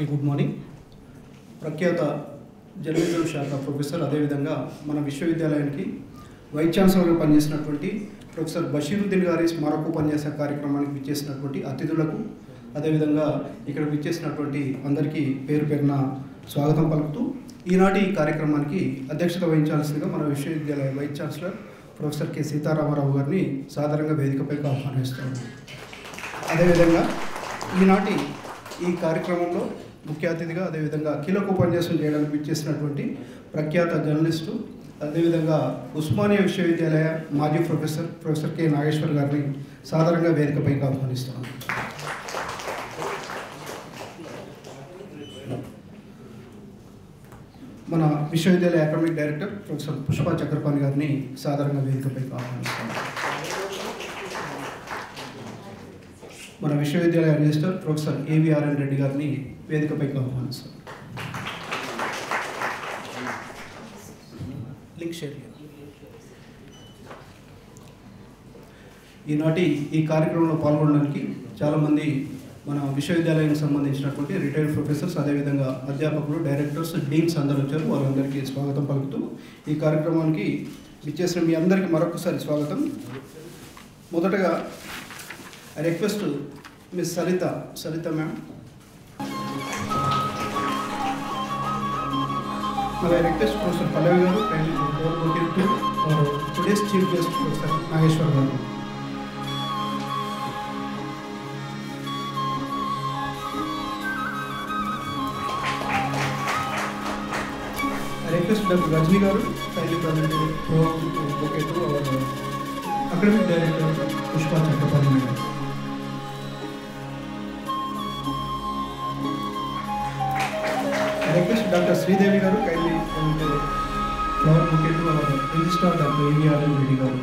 Very good morning. ప్రఖ్యాత journalism శాఖ professor, అదేవిధంగా మన విశ్వవిద్యాలయానికి వైస్ ఛాన్సలర్గా పనిచేసినటువంటి ప్రొఫెసర్ బషీరుద్దీన్ గారి స్మారకోపన్యాస కార్యక్రమానికి విచ్చేసినటువంటి అతిథులకు, అదేవిధంగా ఇక్కడ విచ్చేసినటువంటి అందరికీ పేరు పేరున స్వాగతం పలుకుతూ ఈనాటి ఈ కార్యక్రమానికి అధ్యక్షత వహించాల్సిందిగా మన విశ్వవిద్యాలయ vice chancellor professor K Sitaramarao గారిని సాధారణంగా వేదికపైకి ఆహ్వానిస్తున్నాను. అదేవిధంగా ఈనాటి ఈ కార్యక్రమంలో ముఖ్య అతిథిగా, అదేవిధంగా కీలక ఉపన్యాసం చేయడానికి విచ్చేసినటువంటి ప్రఖ్యాత జర్నలిస్టు, అదేవిధంగా ఉస్మానియా విశ్వవిద్యాలయ మాజీ ప్రొఫెసర్ కె నాగేశ్వర్ గారిని సాధారణంగా వేదికపైకి ఆహ్వానిస్తున్నాను. మన విశ్వవిద్యాలయ academic director professor Pushpa Chakrapani గారిని సాధారణంగా వేదికపైకి ఆహ్వానిస్తున్నాను. మన విశ్వవిద్యాలయ రిజిస్టర్ ప్రొఫెసర్ ఏవిఆర్ఎన్ రెడ్డి గారిని వేదికపైకి ఆహ్వానిస్తాం. Link share. ఈనాటి ఈ కార్యక్రమంలో పాల్గొనడానికి చాలామంది మన విశ్వవిద్యాలయానికి సంబంధించినటువంటి రిటైర్డ్ ప్రొఫెసర్స్, అదేవిధంగా అధ్యాపకులు, డైరెక్టర్స్, డీన్స్ అందరూ వచ్చారు. వారందరికీ స్వాగతం పలుకుతూ ఈ కార్యక్రమానికి విచ్చేసిన మీ అందరికీ మరొకసారి స్వాగతం. మొదటగా I request Ms. Sarita ma'am. Now I request Professor Pallavi garu kindly go to today's chief guest Professor Nageshwar garu. I request Dr. Rajni garu kindly present to our academic director Pushpa Chakrapani madam. I request Dr. Sridevi garu kindly flower bouquet to our registrar Dr. AVRN Reddy garu.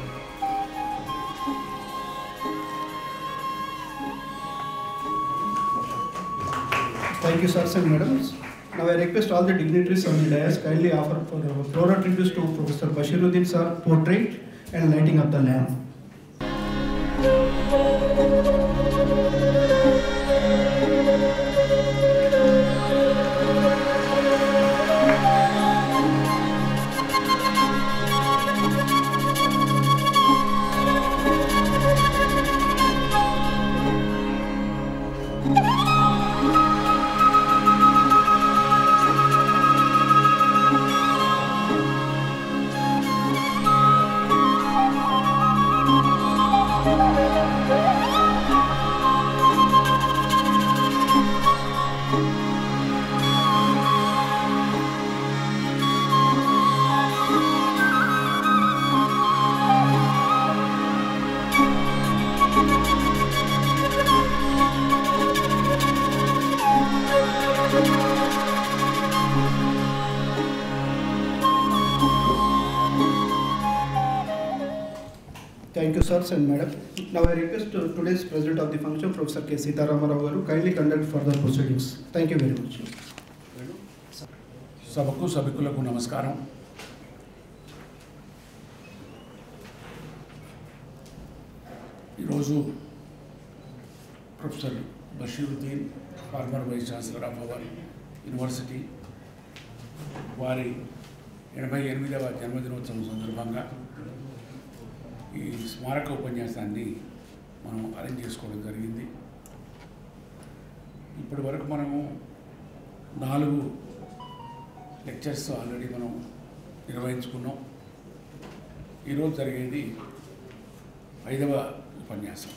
Thank you sirs and madams. Now I request all the dignitaries on the dais kindly offer for floral tributes to Professor Bashiruddin sir portrait and lighting up the lamp. Thank you sirs and madam. Now I request today's president of the function Professor K. Sitaramaravu garu kindly conduct further proceedings. Thank you very much. సభకు సభికులకు నమస్కారం. ఈరోజు professor Bashiruddin former vice chancellor of our university వారి 88వ జన్మదినోత్సవం సందర్భంగా ఈ స్మారక ఉపన్యాసాన్ని మనం అరేంజ్ చేసుకోవడం జరిగింది. ఇప్పటి వరకు మనము 4 లెక్చర్స్ ఆల్రెడీ మనం నిర్వహించుకున్నాం. ఈరోజు జరిగేది 5వ ఉపన్యాసం.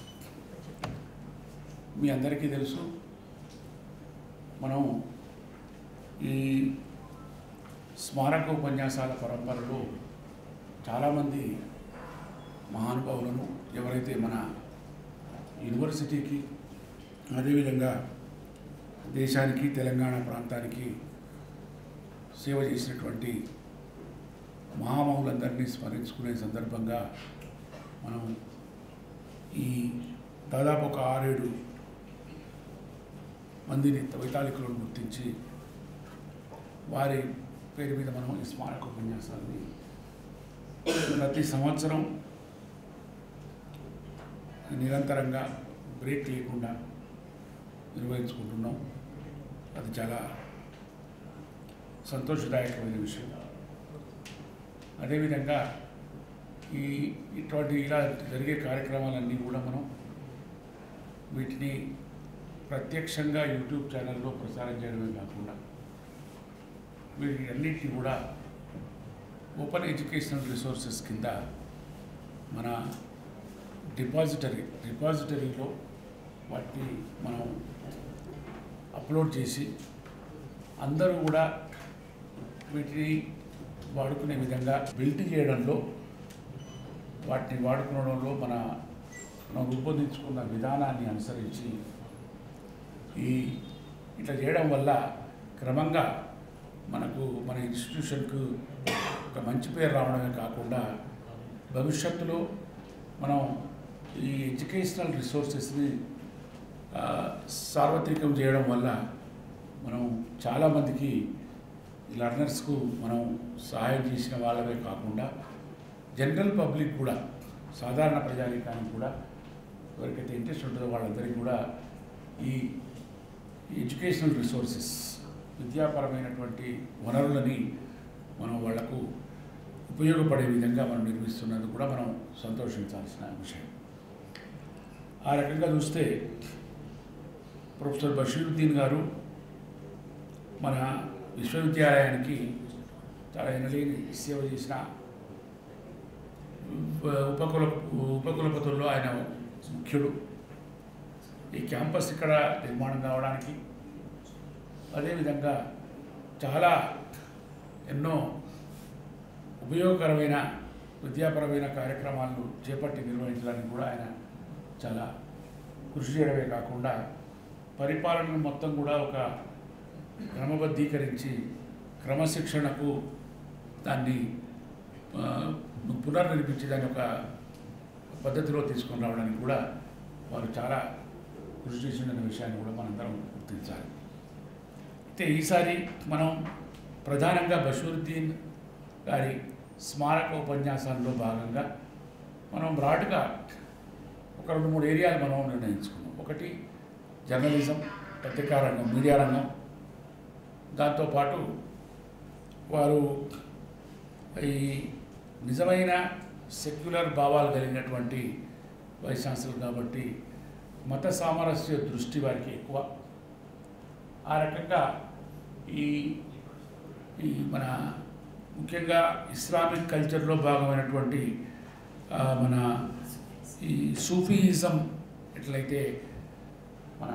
మీ అందరికీ తెలుసు, మనం ఈ స్మారక ఉపన్యాసాల పరంపరలో చాలామంది మహానుభావులను, ఎవరైతే మన యూనివర్సిటీకి, అదేవిధంగా దేశానికి, తెలంగాణ ప్రాంతానికి సేవ చేసినటువంటి మహామహులందరినీ స్మరించుకునే సందర్భంగా మనం ఈ దాదాపు ఒక 6-7 మందిని వైతాళికులను గుర్తించి వారి పేరు మీద మనం ఈ స్మారక ఉపన్యాసాన్ని ప్రతి సంవత్సరం నిరంతరంగా బ్రేక్ లేకుండా నిర్వహించుకుంటున్నాం. అది చాలా సంతోషదాయకమైన విషయం. అదేవిధంగా ఇటువంటి ఇలా జరిగే కార్యక్రమాలన్నీ కూడా మనం వీటిని ప్రత్యక్షంగా యూట్యూబ్ ఛానల్లో ప్రసారం చేయడమే కాకుండా వీటన్నిటిని కూడా ఓపెన్ ఎడ్యుకేషనల్ రిసోర్సెస్ కింద మన డిపాజిటరీలో వాటిని మనం అప్లోడ్ చేసి అందరూ కూడా వీటిని వాడుకునే విధంగా బిల్డ్ చేయడంలో వాటిని వాడుకోవడంలో మనం రూపొందించుకున్న విధానాన్ని అనుసరించి ఇట్లా చేయడం వల్ల క్రమంగా మనకు మన ఇన్స్టిట్యూషన్కు ఒక మంచి పేరు రావడమే కాకుండా భవిష్యత్తులో మనం ఈ ఎడ్యుకేషనల్ రిసోర్సెస్ని సార్వత్రికం చేయడం వల్ల మనం చాలామందికి లర్నర్స్కు మనం సహాయం చేసిన వాళ్ళమే కాకుండా జనరల్ పబ్లిక్ కూడా, సాధారణ ప్రజానీకానికి కూడా, ఎవరికైతే ఇంట్రెస్ట్ ఉంటుందో వాళ్ళందరికీ కూడా ఈ ఎడ్యుకేషనల్ రిసోర్సెస్, విద్యాపరమైనటువంటి వనరులని మనం వాళ్లకు ఉపయోగపడే విధంగా మనం నిర్మిస్తున్నందుకు కూడా మనం సంతోషించాల్సిన విషయం. ఆ రకంగా చూస్తే ప్రొఫెసర్ బషీరుద్దీన్ గారు మన విశ్వవిద్యాలయానికి చాలా ఎనలేని సేవ చేసిన ఉపకులపతుల్లో ఆయన ముఖ్యుడు. ఈ క్యాంపస్ ఇక్కడ నిర్మాణం కావడానికి, అదేవిధంగా చాలా ఎన్నో ఉపయోగకరమైన విద్యాపరమైన కార్యక్రమాలను చేపట్టి నిర్వహించడానికి కూడా ఆయన చాలా కృషి చేయడమే కాకుండా పరిపాలనను మొత్తం కూడా ఒక క్రమబద్ధీకరించి క్రమశిక్షణకు దాన్ని పునర్నిర్మించి దాన్ని ఒక పద్ధతిలో తీసుకొని రావడానికి కూడా వారు చాలా కృషి చేసిన విషయాన్ని కూడా మనందరం గుర్తించాలి. అయితే ఈసారి మనం ప్రధానంగా బషీరుద్దీన్ గారి స్మారక ఉపన్యాసాల్లో భాగంగా మనం బ్రాడ్గా ఒక 2-3 ఏరియాలు మనం నిర్ణయించుకున్నాం. ఒకటి జర్నలిజం, పత్రికా రంగం, మీడియా రంగం. దాంతోపాటు వారు ఈ నిజమైన సెక్యులర్ భావాలు కలిగినటువంటి వైస్ ఛాన్సలర్ కాబట్టి మత సామరస్య దృష్టి వారికి ఎక్కువ. ఆ రకంగా ఈ మన ముఖ్యంగా ఇస్లామిక్ కల్చర్లో భాగమైనటువంటి మన ఈ సూఫీయిజం ఎట్లయితే మన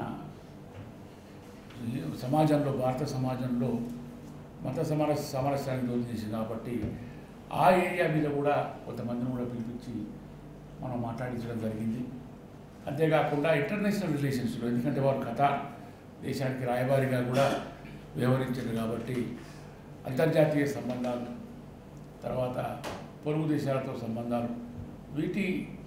సమాజంలో, భారత సమాజంలో మత సామరస్యాన్ని దూరం చేసింది కాబట్టి ఆ ఏరియా మీద కూడా కొంతమందిని కూడా పిలిపించి మనం మాట్లాడించడం జరిగింది. అంతేకాకుండా ఇంటర్నేషనల్ రిలేషన్స్లో, ఎందుకంటే వారు ఖతార్ దేశానికి రాయబారిగా కూడా వ్యవహరించారు కాబట్టి అంతర్జాతీయ సంబంధాలు, తర్వాత పొరుగు దేశాలతో సంబంధాలు, వీటి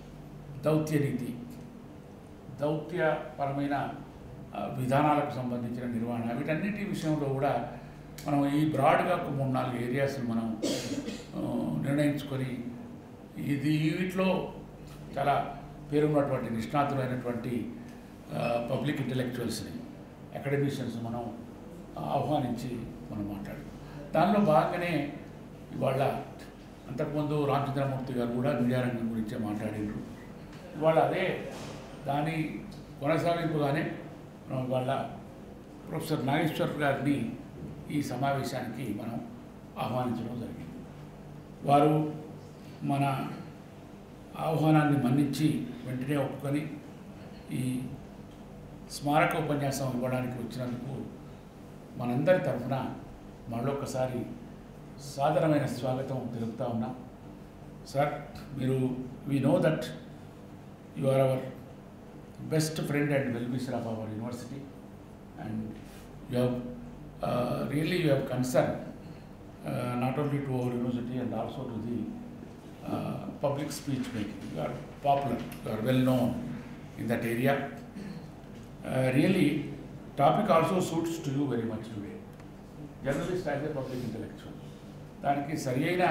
దౌత్యపరమైన విధానాలకు సంబంధించిన నిర్వహణ, వీటన్నిటి విషయంలో కూడా మనం ఈ బ్రాడ్గా 3-4 ఏరియాస్ని మనం నిర్ణయించుకొని వీటిలో చాలా పేరున్నటువంటి నిష్ణాతులైనటువంటి పబ్లిక్ ఇంటెలెక్చువల్స్ని, అకాడమిషియన్స్ మనం ఆహ్వానించి మనం మాట్లాడాం. దానిలో భాగంగానే ఇవాళ అంతకుముందు రామచంద్రమూర్తి గారు కూడా మీడియా రంగం గురించే మాట్లాడారు. ఇవాళ దాని కొనసాగింపుగానే మనం ఇవాళ ప్రొఫెసర్ నాగేశ్వర్ గారిని ఈ సమావేశానికి మనం ఆహ్వానించడం జరిగింది. వారు మన ఆహ్వానాన్ని మన్నించి వెంటనే ఒప్పుకొని ఈ స్మారక ఉపన్యాసం ఇవ్వడానికి వచ్చినందుకు మనందరి తరఫున మళ్ళొక్కసారి సాదరమైన స్వాగతం తెలుపుతా ఉన్నాం. Sir, we know that you are our best friend and well-wisher of our university, and you have concern not only to our university and also to the public speech making. You are popular, you are well known in that area. Really, topic also suits to you very much today. Journalist as a public intellectual. దానికి సరి అయిన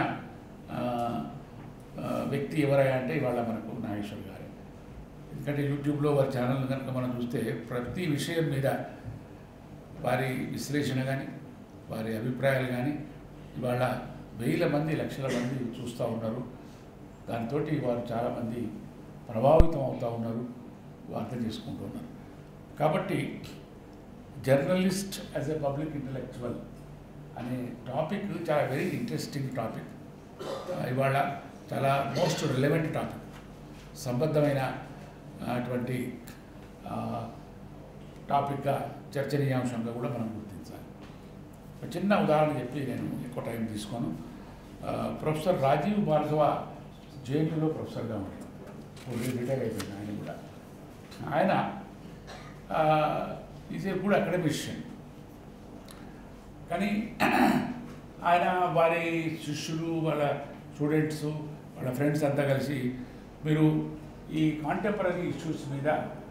వ్యక్తి ఎవరైనా అంటే ఇవాళ మనకు నాగేశ్వర్ గారు. ఎందుకంటే యూట్యూబ్లో వారి ఛానల్ కనుక మనం చూస్తే ప్రతి విషయం మీద వారి విశ్లేషణ కానీ వారి అభిప్రాయాలు కానీ ఇవాళ వేల మంది లక్షల మంది చూస్తూ ఉన్నారు. దాంతో వారు చాలామంది ప్రభావితం అవుతూ ఉన్నారు, అర్థం చేసుకుంటూ ఉన్నారు. కాబట్టి journalist as a public intellectual అనే టాపిక్ చాలా వెరీ ఇంట్రెస్టింగ్ టాపిక్. ఇవాళ చాలా మోస్ట్ రిలవెంట్ టాపిక్, సంబద్ధమైన అటువంటి టాపిక్గా చర్చనీయాంశంగా కూడా మనం గుర్తించాలి. ఒక చిన్న ఉదాహరణ చెప్పి నేను ఎక్కువ టైం తీసుకోను. ప్రొఫెసర్ రాజీవ్ భార్గవ జేఎన్యూలో ప్రొఫెసర్గా ఉంటారు, రిటైర్ అయిపోయింది ఆయన కూడా. ఆయన ఈజ్ ఏ గుడ్ అకాడమిషియన్. కానీ ఆయన వారి శిష్యులు, వాళ్ళ స్టూడెంట్స్, వాళ్ళ ఫ్రెండ్స్ అంతా కలిసి మీరు ఈ కాంటెంపరీ ఇష్యూస్ మీద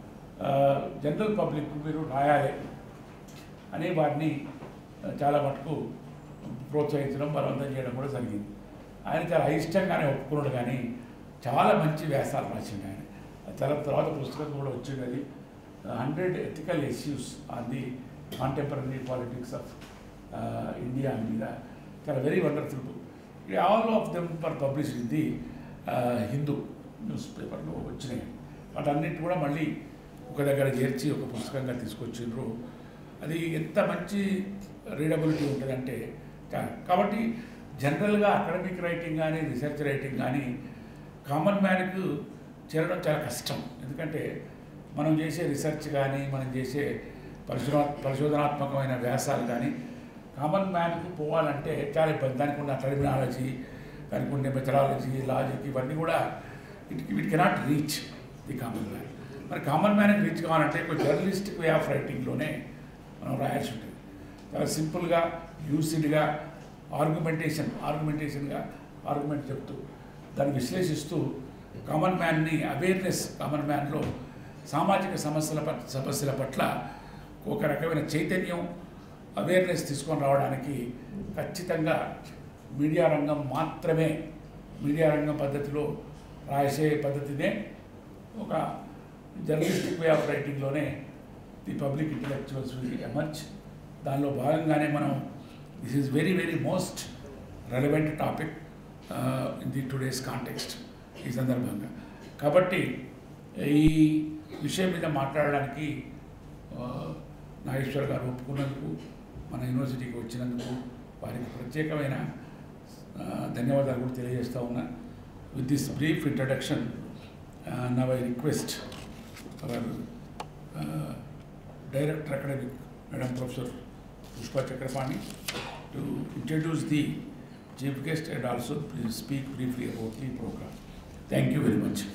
జనరల్ పబ్లిక్ మీరు రాయాలి అని వారిని చాలా మటుకు ప్రోత్సహించడం, బలవంతం చేయడం కూడా జరిగింది. ఆయన చాలా ఇష్టంగానే ఒప్పుకున్నాడు, కానీ చాలా మంచి వ్యాసాలు రాసిండు ఆయన. చాలా తర్వాత పుస్తకం కూడా వచ్చింది, అది 100 ethical issues on the contemporary politics of India మీద. చాలా very wonderful book. All of them for publish in the Hindu news పేపర్లో వచ్చినాయి. వాటన్నిటి కూడా మళ్ళీ ఒక దగ్గర చేర్చి ఒక పుస్తకంగా తీసుకొచ్చిండ్రు. అది ఎంత మంచి రీడబిలిటీ ఉంటుందంటే. కాబట్టి జనరల్గా అకాడమిక్ రైటింగ్ కానీ రీసెర్చ్ రైటింగ్ కానీ కామన్ మ్యాన్కు చేరడం చాలా కష్టం. ఎందుకంటే మనం చేసే రీసెర్చ్ కానీ మనం చేసే పరిశోధనాత్మకమైన వ్యాసాలు కానీ కామన్ మ్యాన్కు పోవాలంటే చాలా ఇబ్బంది. దానికి ఉన్న టెర్మినాలజీ, దానికి ఉన్న మెథడాలజీ, లాజిక్, ఇవన్నీ కూడా it cannot reach the common man. మరి కామన్ మ్యాన్కి రీచ్ కావాలంటే ఒక జర్నలిస్టిక్ వే ఆఫ్ రైటింగ్లోనే మనం రాయాల్సి ఉంటుంది. చాలా సింపుల్గా, యూసిడ్గా, ఆర్గ్యుమెంట్ చెప్తూ దాన్ని విశ్లేషిస్తూ కామన్ మ్యాన్ని అవేర్నెస్, కామన్ మ్యాన్లో సామాజిక సమస్యల పట్ల ఒక రకమైన చైతన్యం, అవేర్నెస్ తీసుకొని రావడానికి ఖచ్చితంగా మీడియా రంగం మాత్రమే, మీడియా రంగం పద్ధతిలో రాసే పద్ధతినే ఒక జర్నలిస్టిక్ వే ఆఫ్ రైటింగ్లోనే the public intellectuals will emerge. దానిలో భాగంగానే మనం this is very very most relevant topic in the today's context ఈ సందర్భంగా. కాబట్టి ఈ విషయం మీద మాట్లాడడానికి నాగేశ్వర్ గారు ఒప్పుకున్నందుకు, మన యూనివర్సిటీకి వచ్చినందుకు వారికి ప్రత్యేకమైన ధన్యవాదాలు కూడా తెలియజేస్తూ ఉన్నా. With this brief introduction now I request our director academic Madam Professor Pushpa Chakrapani to introduce the chief guest and also please speak briefly about the program. Thank you very much.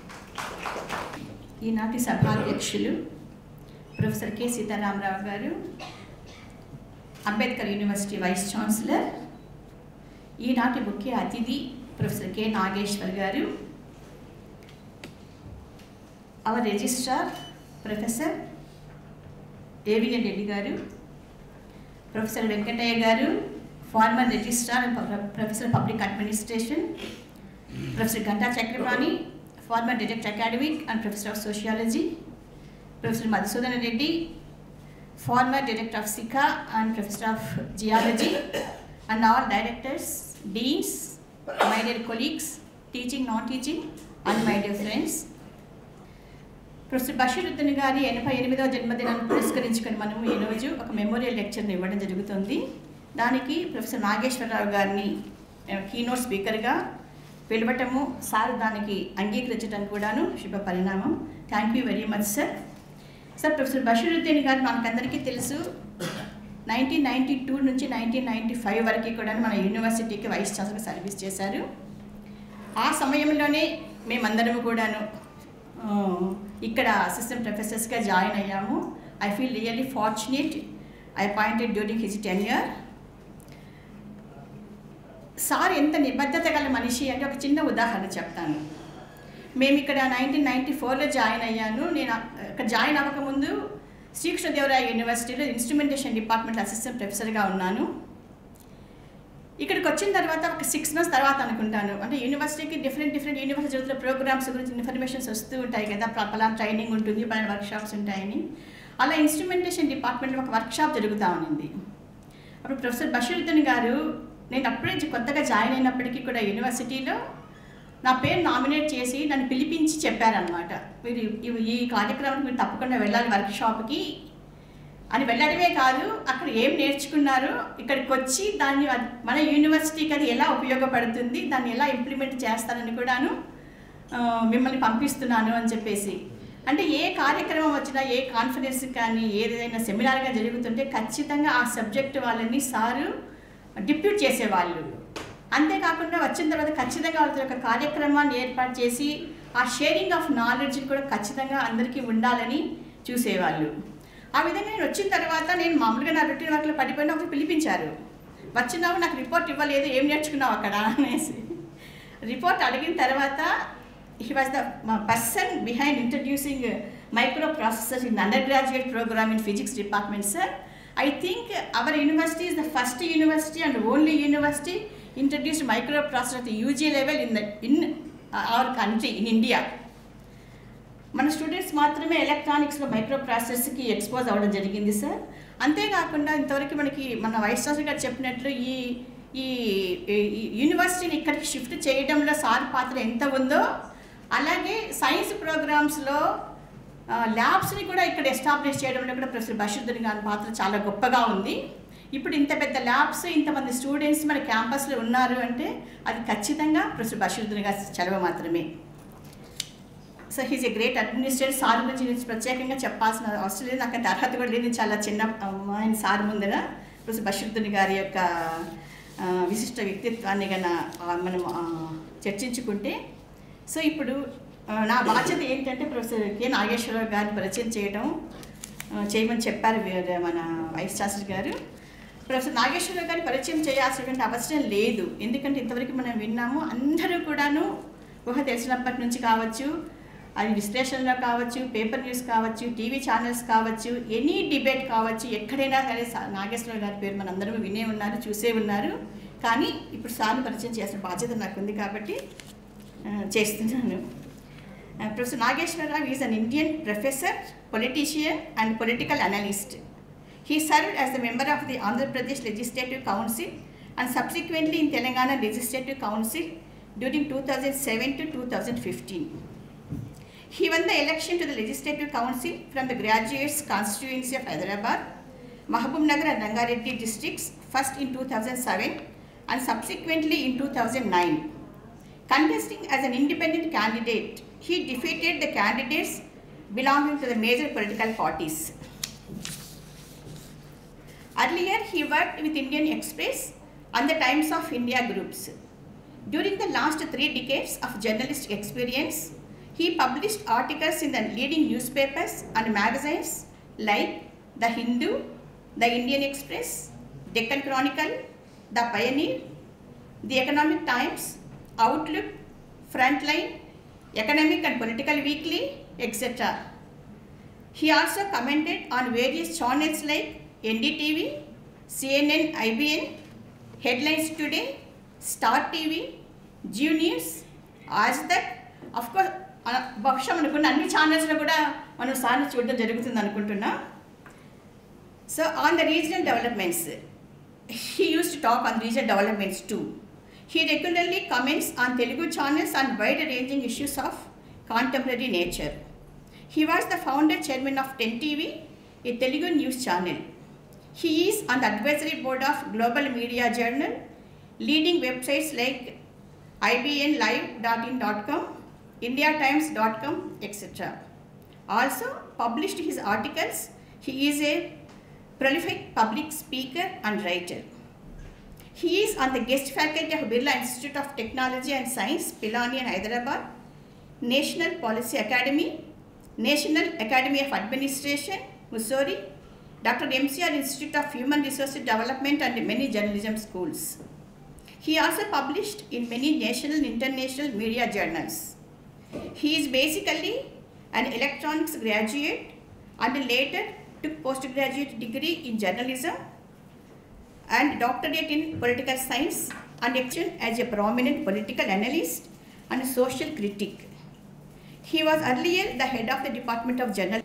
ఈనాటి సభాధ్యక్షులు professor K Sitarama Rao గారు, Ambedkar university vice chancellor, ఈనాటి ముఖ్య అతిథి professor K Nageshwar గారు, our registrar professor A V N Reddy గారు, professor Venkataiah గారు, former registrar and professor public administration, professor Ganta Chakrapani, former director academic and professor of sociology, professor Madhusudan Reddy, former director of సికా and professor of geology, and all directors, deans, my dear colleagues, teaching, non teaching, and my dear friends. Professor Bashiruddin గారి 88వ జన్మదినాన్ని పురస్కరించుకొని మనము ఈరోజు ఒక memorial లెక్చర్ని ఇవ్వడం జరుగుతుంది. దానికి ప్రొఫెసర్ నాగేశ్వరరావు గారిని కీనోట్ స్పీకర్గా పిలవటము, సార్ దానికి అంగీకరించడం కూడాను శుభ పరిణామం. Thank you very much sir. Sir, professor Bashiruddin గారు మనకందరికీ తెలుసు, 1992 నుంచి 1995 వరకు కూడా మన యూనివర్సిటీకి వైస్ ఛాన్సలర్గా సర్వీస్ చేశారు. ఆ సమయంలోనే మేమందరము కూడాను ఇక్కడ అసిస్టెంట్ ప్రొఫెసర్స్గా జాయిన్ అయ్యాము. I feel really fortunate I appointed during his tenure. Sir ఎంత నిబద్ధత గల మనిషి అంటే ఒక చిన్న ఉదాహరణ చెప్తాను. మేము ఇక్కడ 1994లో జాయిన్ అయ్యాను. నేను ఇక్కడ జాయిన్ అవ్వకముందు శ్రీకృష్ణదేవరాయ యూనివర్సిటీలో ఇన్స్ట్రుమెంటేషన్ డిపార్ట్మెంట్ అసిస్టెంట్ ప్రొఫెసర్గా ఉన్నాను. ఇక్కడికి వచ్చిన తర్వాత ఒక 6 months తర్వాత అనుకుంటాను, అంటే యూనివర్సిటీకి డిఫరెంట్ యూనివర్సిటీ జరుగుతున్న ప్రోగ్రామ్స్ గురించి ఇన్ఫర్మేషన్స్ వస్తూ ఉంటాయి కదా, పలానా ట్రైనింగ్ ఉంటుంది, పలానా వర్క్షాప్స్ ఉంటాయని. అలా ఇన్స్ట్రుమెంటేషన్ డిపార్ట్మెంట్లో ఒక వర్క్షాప్ జరుగుతూ ఉంది. అప్పుడు ప్రొఫెసర్ బషీరుద్దీన్ గారు, నేను అప్పుడే కొత్తగా జాయిన్ అయినప్పటికీ కూడా యూనివర్సిటీలో నా పేరు నామినేట్ చేసి నన్ను పిలిపించి చెప్పారనమాట, మీరు ఈ కార్యక్రమానికి మీరు తప్పకుండా వెళ్ళాలి వర్క్షాప్కి అని. వెళ్ళడమే కాదు, అక్కడ ఏం నేర్చుకున్నారో ఇక్కడికి వచ్చి దాన్ని మన యూనివర్సిటీకి అది ఎలా ఉపయోగపడుతుంది, దాన్ని ఎలా ఇంప్లిమెంట్ చేస్తారని కూడాను మిమ్మల్ని పంపిస్తున్నాను అని చెప్పేసి. అంటే ఏ కార్యక్రమం వచ్చినా, ఏ కాన్ఫరెన్స్ కానీ, ఏదైనా సెమినార్గా జరుగుతుంటే ఖచ్చితంగా ఆ సబ్జెక్ట్ వాళ్ళని సారు డిప్యూట్ చేసేవాళ్ళు. అంతేకాకుండా వచ్చిన తర్వాత ఖచ్చితంగా వాళ్ళతో ఒక కార్యక్రమాన్ని ఏర్పాటు చేసి ఆ షేరింగ్ ఆఫ్ నాలెడ్జ్ కూడా ఖచ్చితంగా అందరికీ ఉండాలని చూసేవాళ్ళు. ఆ విధంగా నేను వచ్చిన తర్వాత నేను మామూలుగా నా రొటీన్ వర్క్లో పడిపోయినా ఒకరు పిలిపించారు. వచ్చినావు, నాకు రిపోర్ట్ ఇవ్వలేదు, ఏం నేర్చుకున్నావు అక్కడ అనేసి. రిపోర్ట్ అడిగిన తర్వాత he was the person behind introducing microprocessors in undergraduate program in physics department, sir. I think our university is the first university and only university introduced microprocessor at the UG level in our country, in India. మన students మాత్రమే ఎలక్ట్రానిక్స్లో మైక్రోప్రాసెసర్స్కి expose అవ్వడం జరిగింది sir. అంతేకాకుండా ఇంతవరకు మనకి మన vice chancellor గారు చెప్పినట్లు ఈ యూనివర్సిటీని ఇక్కడికి షిఫ్ట్ చేయడంలో సార్ పాత్ర ఎంత ఉందో, అలాగే సైన్స్ ప్రోగ్రామ్స్లో ల్యాబ్స్ని కూడా ఇక్కడ ఎస్టాబ్లిష్ చేయడంలో కూడా ప్రొఫెసర్ బషీరుద్దీన్ గారి పాత్ర చాలా గొప్పగా ఉంది. ఇప్పుడు ఇంత పెద్ద ల్యాబ్స్, ఇంతమంది స్టూడెంట్స్ మన క్యాంపస్లో ఉన్నారు అంటే అది ఖచ్చితంగా ప్రొఫెసర్ బషీరుద్దీన్ గారి చలవ మాత్రమే. So he's a great administrator. Sir గురించి నేను ప్రత్యేకంగా చెప్పాల్సిన అవసరం లేదు, నాకు అంత అర్హత కూడా లేదు. చాలా చిన్న ఆయన సార్ ముందర ప్రొఫెసర్ బషీరుద్దీన్ గారి యొక్క విశిష్ట వ్యక్తిత్వాన్ని కన్నా మనం చర్చించుకుంటే, సో ఇప్పుడు నా బాధ్యత ఏంటంటే ప్రొఫెసర్ కె నాగేశ్వరరావు గారిని పరిచయం చేయమని చెప్పారు మన వైస్ ఛాన్సలర్ గారు. ప్రొఫెసర్ నాగేశ్వరరావు గారిని పరిచయం చేయాల్సినటువంటి అవసరం లేదు, ఎందుకంటే ఇంతవరకు మనం విన్నాము. అందరూ కూడాను ఊహ తెలిసినప్పటి నుంచి కావచ్చు, అది విశ్లేషణలో కావచ్చు, పేపర్ న్యూస్ కావచ్చు, టీవీ ఛానల్స్ కావచ్చు, ఎనీ డిబేట్ కావచ్చు, ఎక్కడైనా సరే నాగేశ్వరరావు గారి పేరు మనందరూ వినే ఉన్నారు, చూసే ఉన్నారు. కానీ ఇప్పుడు సార్ని పరిచయం చేసిన బాధ్యత నాకు ఉంది కాబట్టి చేస్తున్నాను. Professor Nageswararao is an Indian professor, politician and political analyst. He served as a member of the Andhra Pradesh Legislative Council and subsequently in Telangana Legislative Council during 2007 to 2015. He won the election to the Legislative Council from the graduates constituency of Hyderabad, Mahabubnagar and Rangareddy districts, first in 2007 and subsequently in 2009. Contesting as an independent candidate, he defeated the candidates belonging to the major political parties. Earlier, he worked with Indian Express and the Times of India groups. During the last 3 decades of journalistic experience, he published articles in the leading newspapers and magazines like The Hindu, The Indian Express, Deccan Chronicle, The Pioneer, The Economic Times, Outlook, Frontline, Economic and Political Weekly, etc. He also commented on various channels like NDTV, CNN, IBN, Headlines Today, Star TV, Jio News, Aaj Tak. Of course, బహుశా అనుకున్న అన్ని ఛానల్స్లో కూడా మనం సార్ని చూడడం జరుగుతుంది అనుకుంటున్నా. So on the regional developments, he used to talk on regional developments too. He regularly comments on Telugu channels on wide-ranging issues of contemporary nature. He was the founder chairman of 10 TV, a Telugu news channel. He is on the advisory board of Global Media Journal, leading websites like ibnlive.in.com, indiatimes.com, etc. Also published his articles. He is a prolific public speaker and writer. He is on the guest faculty of Birla Institute of Technology and Science, Pilani and Hyderabad, National Policy Academy, National Academy of Administration, Mussoorie, Dr. MCR Institute of Human Resources Development and many journalism schools. He also published in many national and international media journals. He is basically an electronics graduate and later took postgraduate degree in journalism and doctorate in political science and action as a prominent political analyst and social critic. He was earlier the head of the Department of Journalism.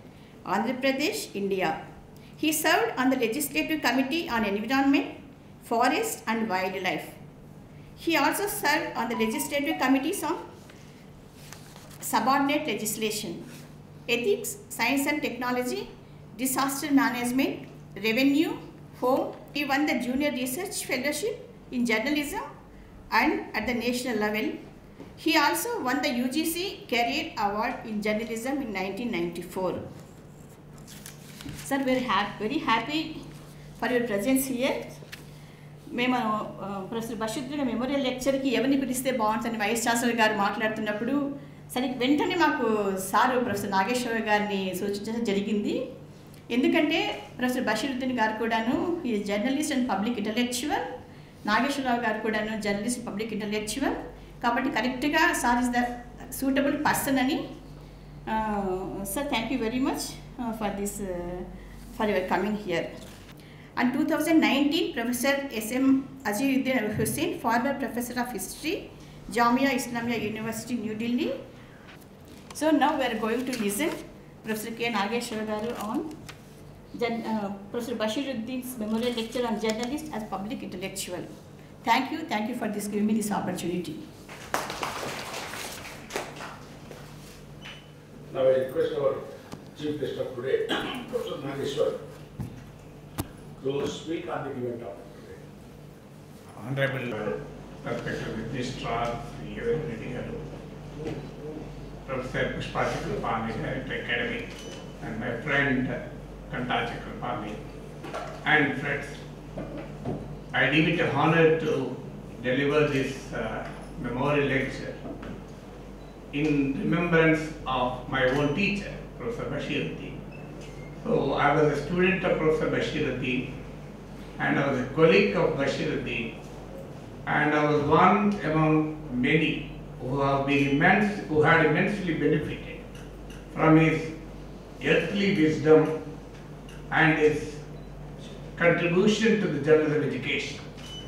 Andhra Pradesh, India. He served on the Legislative Committee on Environment, Forest and Wildlife. He also served on the Legislative Committees on Subordinate Legislation, Ethics, Science and Technology, Disaster Management, Revenue, Home. He won the Junior Research Fellowship in Journalism and at the national level. He also won the UGC Career Award in Journalism in 1994. Sir, we are very happy for your presence here. మేము professor Bashiruddin memorial లెక్చర్కి ఎవరిని పిలిస్తే బాగుంటుందని vice chancellor గారు మాట్లాడుతున్నప్పుడు సరే వెంటనే మాకు సారు ప్రొఫెసర్ నాగేశ్వర గారిని సూచించడం జరిగింది. ఎందుకంటే ప్రొఫెసర్ బషీరుద్దీన్ గారు కూడాను ఈ journalist and public intellectual, Nageswararao గారు కూడాను జర్నలిస్ట్ పబ్లిక్ ఇంటలెక్చువల్, కాబట్టి కరెక్ట్గా sir is the suitable person అని. Sir thank you very much for your coming here. And 2019, Professor S.M. Azizuddin Hussain, former Professor of History, Jamia Islamia University, New Delhi. So now we are going to listen Professor K. Nageshwar Garu on Professor Bashiruddin's memorial lecture on journalist as public intellectual. Thank you for giving me this opportunity. Now I request our Chief Guest of today, Professor Nageshwar, to speak on the given topic today. Honorable Respected Registrar, Reddy Garu, Professor Pushpa Chakrapani, Director Academy, and my friend Kanta Chakrapani, and friends, I deem it an honor to deliver this memorial lecture in remembrance of my own teacher, Professor Bashiruddin. So I was a student of Professor Bashiruddin, and I was a colleague of Bashiruddin, and I was one among many who had immensely benefited from his earthly wisdom and his contribution to the journalism education.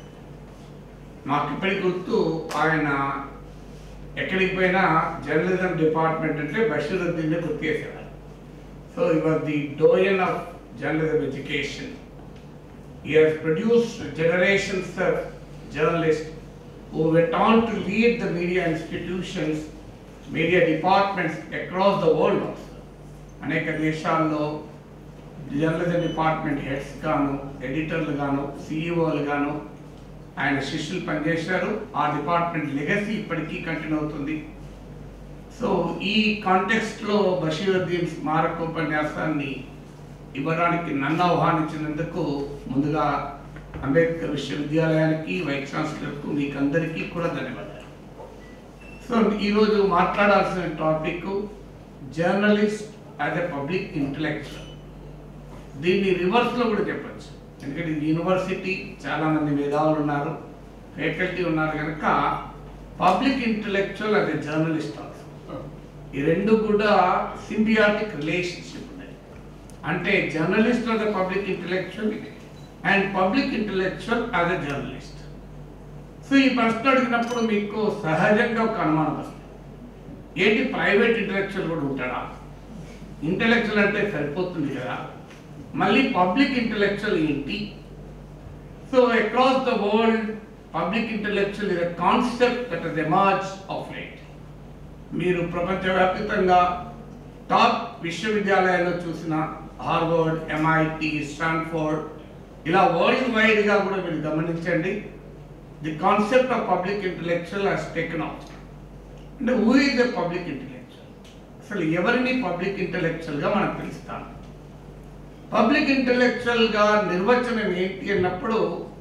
నాకు ఇప్పటికి గుర్తు ఆయన ఎక్కడికి పోయినా journalism department అంటే బషీరుద్దీన్ గుర్తు చేసేవారు. So he was the doyen of journalism education. He has produced generations of journalists who went on to lead the media institutions, media departments across the world also. అనేక దేశాల్లో జర్నలిజం డిపార్ట్మెంట్ హెడ్స్ గాను, ఎడిటర్లు గాను, సిఇఓలు గాను ఆయన శిష్యులు పనిచేశారు. ఆ department legacy ఇప్పటికీ కంటిన్యూ అవుతుంది. సో ఈ కాంటెక్స్ట్లో బషీరుద్దీన్ స్మారకోపన్యాసాన్ని ఇవ్వడానికి నన్ను ఆహ్వానించినందుకు ముందుగా అంబేద్కర్ విశ్వవిద్యాలయానికి, వైస్ ఛాన్సలర్కు, మీకు అందరికీ కూడా ధన్యవాదాలు. సో ఈరోజు మాట్లాడాల్సిన topic journalist as a public intellectual. దీన్ని రివర్స్లో కూడా చెప్పచ్చు, ఎందుకంటే యూనివర్సిటీ చాలామంది మేధావులు ఉన్నారు, ఫ్యాకల్టీ ఉన్నారు కనుక public intellectual as a journalist also. ఈ రెండు కూడా సింబియాటిక్ రిలేషన్షిప్ ఉన్నాయి. అంటే journalist as a public intellectual and public intellectual as a journalist. So ఈ ప్రశ్న అడిగినప్పుడు మీకు సహజంగా ఒక అనుమానం వస్తుంది, ఏంటి ప్రైవేట్ ఇంటలెక్చువల్ కూడా ఉంటాడా? ఇంటలెక్చువల్ అంటే సరిపోతుంది కదా, మళ్ళీ పబ్లిక్ ఇంటలెక్చువల్ ఏంటి? So across the world public intellectual is a concept that has emerged of late. మీరు ప్రపంచవ్యాప్తంగా టాప్ విశ్వవిద్యాలయాల్లో చూసిన హార్వర్డ్, MIT, స్టాన్ఫోర్డ్, ఇలా వరల్డ్ వైడ్గా కూడా మీరు గమనించండి, the concept of public intellectual has taken off. అంటే who is the public intellectual? అసలు ఎవరిని పబ్లిక్ ఇంటలెక్చువల్గా మనం పిలుస్తాం? పబ్లిక్ ఇంటలెక్చువల్గా నిర్వచనం ఏంటి అన్నప్పుడు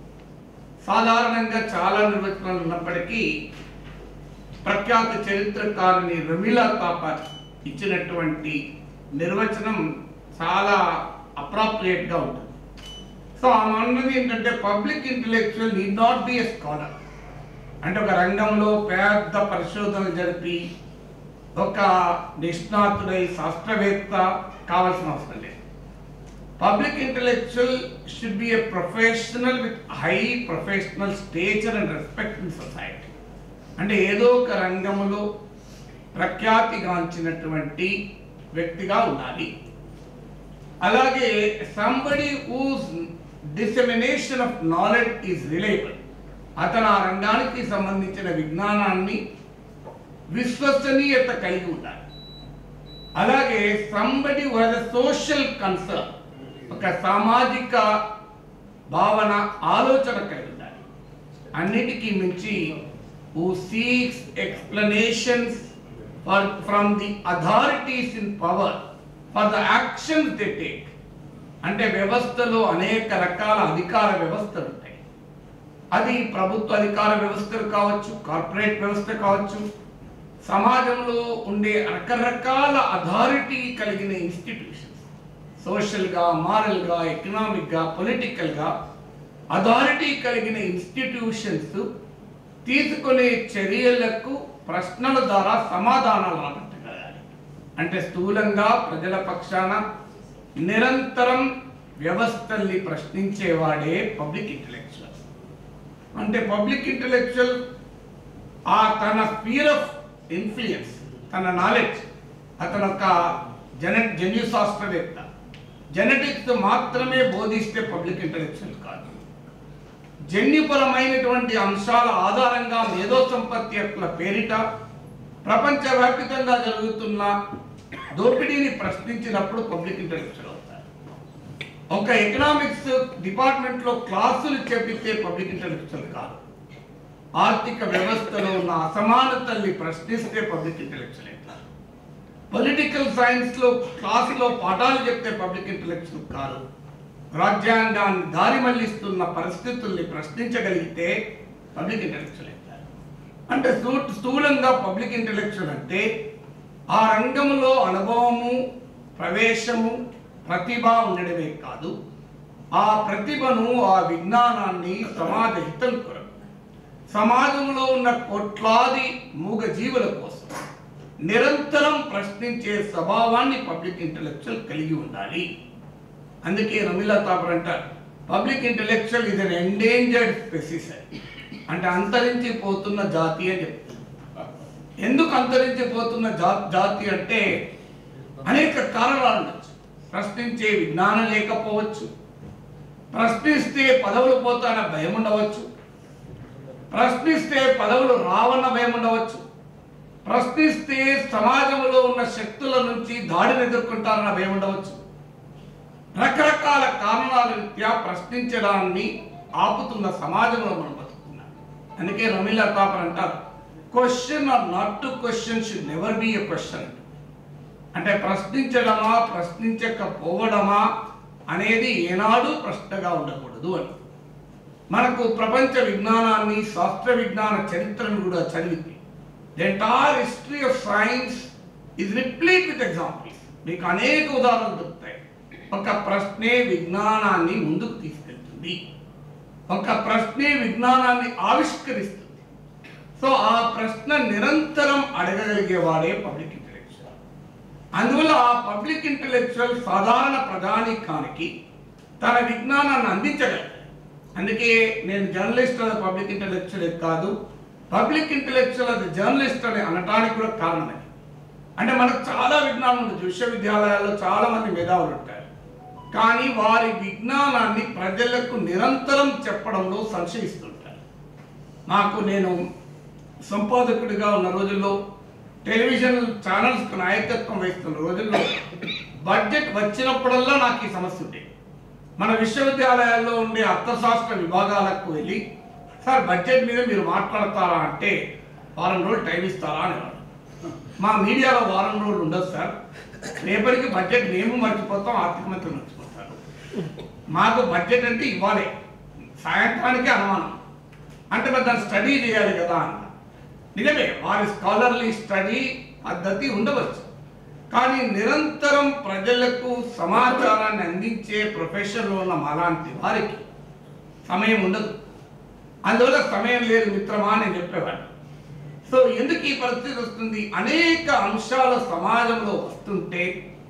సాధారణంగా చాలా నిర్వచనాలు ఉన్నప్పటికీ ప్రఖ్యాత చరిత్రకారుని రమీలా థాపర్ ఇచ్చినటువంటి నిర్వచనం చాలా అప్రాప్రియేట్గా ఉంటుంది. సో ఆమె అన్నది ఏంటంటే public intellectual need not be a scholar. అంటే ఒక రంగంలో పెద్ద పరిశోధనలు జరిపి ఒక నిష్ణాతుడై శాస్త్రవేత్త కావాల్సిన అవసరం లేదు. Public intellectual should be a professional with high professional stature and respect in society. అంటే ఏదో ఒక రంగంలో ప్రఖ్యాతిగాంచినటువంటి వ్యక్తిగా ఉండాలి. అలాగే somebody whose dissemination of knowledge is reliable, అతను ఆ రంగానికి సంబంధించిన విజ్ఞానాన్ని విశ్వసనీయత కలిగి ఉండాలి. అలాగే somebody who has a social concern, ఒక సామాజిక భావన ఆలోచన కలిగి ఉండాలి. అన్నిటికీ మించి who seeks explanations from the authorities in power for the actions they take. అంటే వ్యవస్థలో అనేక రకాల అధికార వ్యవస్థలు ఉంటాయి. అది ప్రభుత్వ అధికార వ్యవస్థలు కావచ్చు, కార్పొరేట్ వ్యవస్థ కావచ్చు, సమాజంలో ఉండే రకరకాల అథారిటీ కలిగిన ఇన్స్టిట్యూషన్స్, సోషల్గా, మారల్గా, ఎకనామిక్గా, పొలిటికల్గా అథారిటీ కలిగిన ఇన్స్టిట్యూషన్స్ తీసుకునే చర్యలకు ప్రశ్నల ద్వారా సమాధానాలు రాబట్టగలగాలి. అంటే స్థూలంగా ప్రజల పక్షాన నిరంతరం వ్యవస్థల్ని ప్రశ్నించేవాడే పబ్లిక్ ఇంటెలెక్చువల్. అంటే పబ్లిక్ ఇంటెలెక్చువల్ ఆ తన స్ఫియర్ ఆఫ్ ఇన్ఫ్లుయెన్స్, తన నాలెడ్జ్, అతను ఒక జన్యు శాస్త్రవేత్త, జెనెటిక్స్ మాత్రమే బోధిస్తే పబ్లిక్ ఇంటెలెక్చువల్ కాదు. జన్యుపరమైనటువంటి అంశాల ఆధారంగా మేధో సంపత్తి హక్కుల పేరిట ప్రపంచవ్యాప్తంగా జరుగుతున్న దోపిడీని ప్రశ్నించినప్పుడు పబ్లిక్ ఇంటెలెక్చువల్ అవుతారు. ఒక ఎకనామిక్స్ డిపార్ట్మెంట్లో క్లాసులు చెప్పితే పబ్లిక్ ఇంటెలెక్చువల్ కాదు. ఆర్థిక వ్యవస్థలో ఉన్న అసమానతల్ని ప్రశ్నిస్తే పబ్లిక్ ఇంటెలెక్చువల్ అవుతారు. పొలిటికల్ సైన్స్లో క్లాసులో పాఠాలు చెప్తే పబ్లిక్ ఇంటెలెక్చువల్ కాదు. రాజ్యాంగాన్ని దారి మళ్లిస్తున్న పరిస్థితుల్ని ప్రశ్నించగలిగితే పబ్లిక్ ఇంటెలెక్చువల్ అవుతారు. అంటే స్థూలంగా పబ్లిక్ ఇంటెలెక్చువల్ అంటే ఆ రంగంలో అనుభవము, ప్రవేశము, ప్రతిభ ఉండడమే కాదు, ఆ ప్రతిభను, ఆ విజ్ఞానాన్ని సమాజ హితం కొరకు, సమాజంలో ఉన్న కోట్లాది మూగ జీవుల కోసం నిరంతరం ప్రశ్నించే స్వభావాన్ని పబ్లిక్ ఇంటెలెక్చువల్ కలిగి ఉండాలి. అందుకే రమీలా తాపర్ అంటారు, public intellectual is an endangered species. అంటే అంతరించిపోతున్న జాతి అని చెప్తారు. ఎందుకు అంతరించిపోతున్న జాతి అంటే అనేక కారణాలు ఉండొచ్చు. ప్రశ్నించే విజ్ఞానం లేకపోవచ్చు, ప్రశ్నిస్తే పదవులు పోతాన భయం ఉండవచ్చు, ప్రశ్నిస్తే పదవులు రావన్న భయం ఉండవచ్చు, ప్రశ్నిస్తే సమాజంలో ఉన్న శక్తుల నుంచి దాడిని ఎదుర్కొంటారన్న భయం ఉండవచ్చు. రకరకాల కారణాల రీత్యా ప్రశ్నించడాన్ని ఆపుతున్న సమాజంలో మనం బతుకుతున్నాం. అందుకే రమీలా తాపర్ అంటారు, question or not to question should never be a question. అంటే ప్రశ్నించడమా, ప్రశ్నించకపోవడమా అనేది ఏనాడు ప్రశ్నగా ఉండకూడదు అని. మనకు ప్రపంచ విజ్ఞానాన్ని, శాస్త్ర విజ్ఞాన చరిత్రను కూడా చదివితే the entire history of science is replete with examples. మీకు అనేక ఉదాహరణలు దొరుకుతాయి. ఒక ప్రశ్నే విజ్ఞానాన్ని ముందుకు తీసుకెళ్తుంది, ఒక ప్రశ్నే విజ్ఞానాన్ని ఆవిష్కరిస్తుంది. సో ఆ ప్రశ్న నిరంతరం అడగగలిగేవాడే పబ్లిక్ ఇంటెలెక్చువల్. అందువల్ల ఆ పబ్లిక్ ఇంటెలెక్చువల్ సాధారణ ప్రజానీకానికి తన విజ్ఞానాన్ని అందించగలరు. అందుకే నేను జర్నలిస్ట్ అనే పబ్లిక్ ఇంటెలెక్చువల్ కాదు, పబ్లిక్ ఇంటెలెక్చువల్ అది జర్నలిస్ట్ అని అనటానికి కూడా కారణమే. అంటే మనకు చాలా విజ్ఞానం ఉంది. విశ్వవిద్యాలయాల్లో చాలా మంది మేధావులు ఉంటారు, కానీ వారి విజ్ఞానాన్ని ప్రజలకు నిరంతరం చెప్పడంలో సంశయిస్తుంటారు. నేను సంపాదకుడిగా ఉన్న రోజుల్లో, టెలివిజన్ ఛానల్స్కు నాయకత్వం వహిస్తున్న రోజుల్లో బడ్జెట్ వచ్చినప్పుడల్లా నాకు ఈ సమస్య ఉండేది. మన విశ్వవిద్యాలయాల్లో ఉండే అర్థశాస్త్ర విభాగాలకు వెళ్ళి, సార్ బడ్జెట్ మీద మీరు మాట్లాడతారా అంటే వారం రోజులు టైం ఇస్తారా అనేవాడు. మా మీడియాలో వారం రోజులు ఉండదు సార్, రేపటికి బడ్జెట్ మేము మర్చిపోతాం, ఆర్థిక మంత్రి మర్చిపోతారు. మాకు బడ్జెట్ అంటే ఇవ్వాలి, సాయంత్రానికి అనుమానం అంటే మరి దాన్ని స్టడీ చేయాలి కదా అన్న. నిజమే, వారి స్కాలర్లీ స్టడీ పద్ధతి ఉండవచ్చు, కానీ నిరంతరం ప్రజలకు సమాచారాన్ని అందించే ప్రొఫెషన్లో ఉన్న మాలాంటి వారికి సమయం ఉండదు. అందువల్ల సమయం లేదు మిత్రమా అని చెప్పేవాడు. సో ఎందుకు ఈ పరిస్థితి వస్తుంది? అనేక అంశాల సమాజంలో వస్తుంటే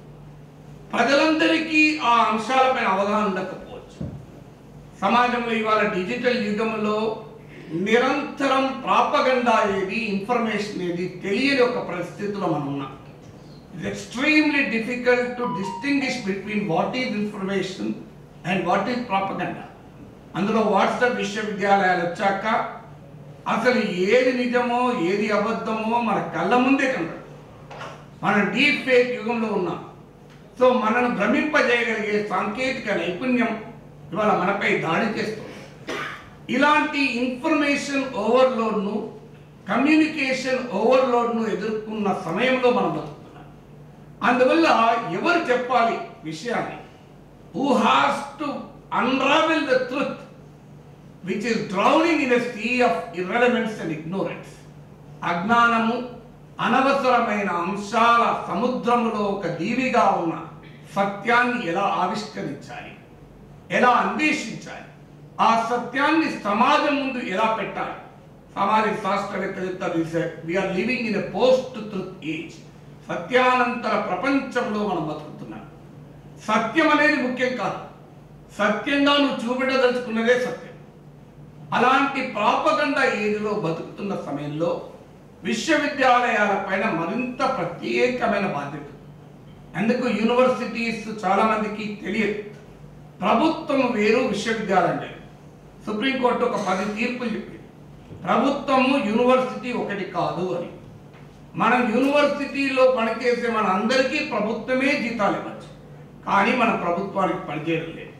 ప్రజలందరికీ ఆ అంశాలపైన అవగాహన ఉండకపోవచ్చు. సమాజంలో ఇవాళ డిజిటల్ యుగంలో నిరంతరం ప్రాపగండా ఏది, ఇన్ఫర్మేషన్ ఏది తెలియని ఒక పరిస్థితిలో మనం ఉన్నాం. It's extremely difficult to distinguish between what is information and what is propaganda. అందులో వాట్సాప్ విశ్వవిద్యాలయాలు వచ్చాక అసలు ఏది నిజమో ఏది అబద్ధమో మన కళ్ళ ముందే కనబడదు. మనం డీప్ ఫేక్ యుగంలో ఉన్నాం. సో మనను భ్రమింపజేయగలిగే సాంకేతిక నైపుణ్యం ఇవాళ మనపై దాడి చేస్తుంది. ఇలాంటి ఇన్ఫర్మేషన్ ఓవర్లోడ్ను, కమ్యూనికేషన్ ఓవర్లోడ్ను ఎదుర్కొన్న సమయంలో మనం బతుకుతున్నాం. అందువల్ల ఎవరు చెప్పాలి విషయాన్ని? Who has to unravel the truth which is drowning in a sea of irrelevance and ignorance. అజ్ఞానము, అనవసరమైన అంశాల సముద్రములో ఒక దీవిగా ఉన్న సత్యాన్ని ఎలా ఆవిష్కరించాలి, ఎలా అన్వేషించాలి, ఆ సత్యాన్ని సమాజం ముందు ఎలా పెట్టాలి? సమాజ శాస్త్రవేత్తలు we're living in a post truth age. సత్యానంతర ప్రపంచంలో మనం బతుకుతున్నాం. సత్యం అనేది ముఖ్యం కాదు, సత్యంగా నువ్వు చూపెట్టదలుచుకున్నదే సత్యం. అలాంటి ప్రాపగండా ఏజ్లో బతుకుతున్న సమయంలో విశ్వవిద్యాలయాల పైన మరింత ప్రత్యేకమైన బాధ్యత. అందుకు యూనివర్సిటీస్ చాలా మందికి తెలియదు. ప్రభుత్వం వేరు, విశ్వవిద్యాలయం వేరు. సుప్రీంకోర్టు ఒక 10 తీర్పులు చెప్పింది. ప్రభుత్వము యూనివర్సిటీ ఒకటి కాదు అని. మనం యూనివర్సిటీలో పనిచేసే మన అందరికీ ప్రభుత్వమే జీతాలు ఇవ్వచ్చు, కానీ మన ప్రభుత్వానికి పనిచేయడం లేదు.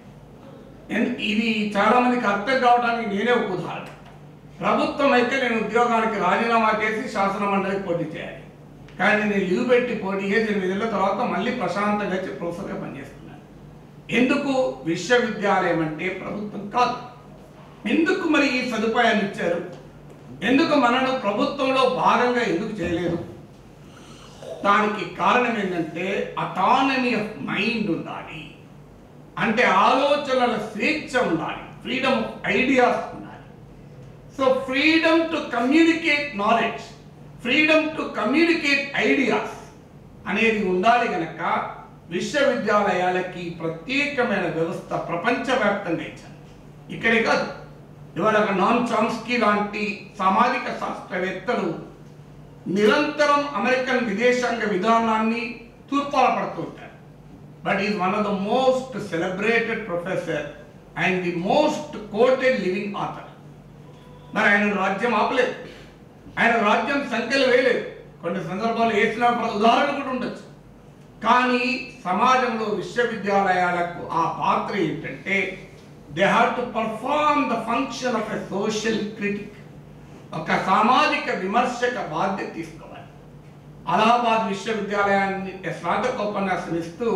ఇది చాలా మందికి అర్థం కావడానికి నేనే ఒక ఉదాహరణ. ప్రభుత్వం అయితే నేను ఉద్యోగానికి రాజీనామా చేసి శాసన మండలికి పోటీ చేయాలి, కానీ నేను లీవ్ పెట్టి పోటీ చేసి 8 నెలల తర్వాత మళ్ళీ ప్రశాంతంగా ప్రొఫెసర్గా పనిచేస్తున్నాను. ఎందుకు? విశ్వవిద్యాలయం అంటే ప్రభుత్వం కాదు. ఎందుకు మరి ఈ సదుపాయాన్ని ఇచ్చారు? ఎందుకు మనను ప్రభుత్వంలో భాగంగా ఎందుకు చేయలేదు? దానికి కారణం ఏంటంటే అటానమీ ఆఫ్ మైండ్ ఉండాలి. అంటే ఆలోచనల స్వేచ్ఛ ఉండాలి, ఫ్రీడమ్ ఆఫ్ ఐడియాస్ ఉండాలి. So freedom to communicate knowledge, freedom to communicate ideas అనేది ఉండాలి. కనుక విశ్వవిద్యాలయాలకి ప్రత్యేకమైన వ్యవస్థ ప్రపంచవ్యాప్తంగా ఇచ్చారు. ఇక్కడే కాదు, ఇవాళ నామ్ చామ్స్కీ లాంటి సామాజిక శాస్త్రవేత్తలు నిరంతరం అమెరికన్ విదేశాంగ విధానాన్ని తూర్పాల పడుతూ ఉంటారు. But he is one of the most celebrated professor and the most quoted living author. మరి ఆయన రాజ్యం ఆపలేదు, ఆయన రాజ్యం సంఖ్యలు వేయలేదు. కొన్ని సందర్భాలు వేసిన ఉదాహరణ కూడా ఉండొచ్చు. కానీ సమాజంలో విశ్వవిద్యాలయాలకు ఆ పాత్ర ఏంటంటే they have to perform the function of a social critic. ఒక సామాజిక విమర్శక బాధ్యత తీసుకోవాలి. అలహాబాద్ విశ్వవిద్యాలయాన్ని స్నాతకోపన్యాసం ఇస్తూ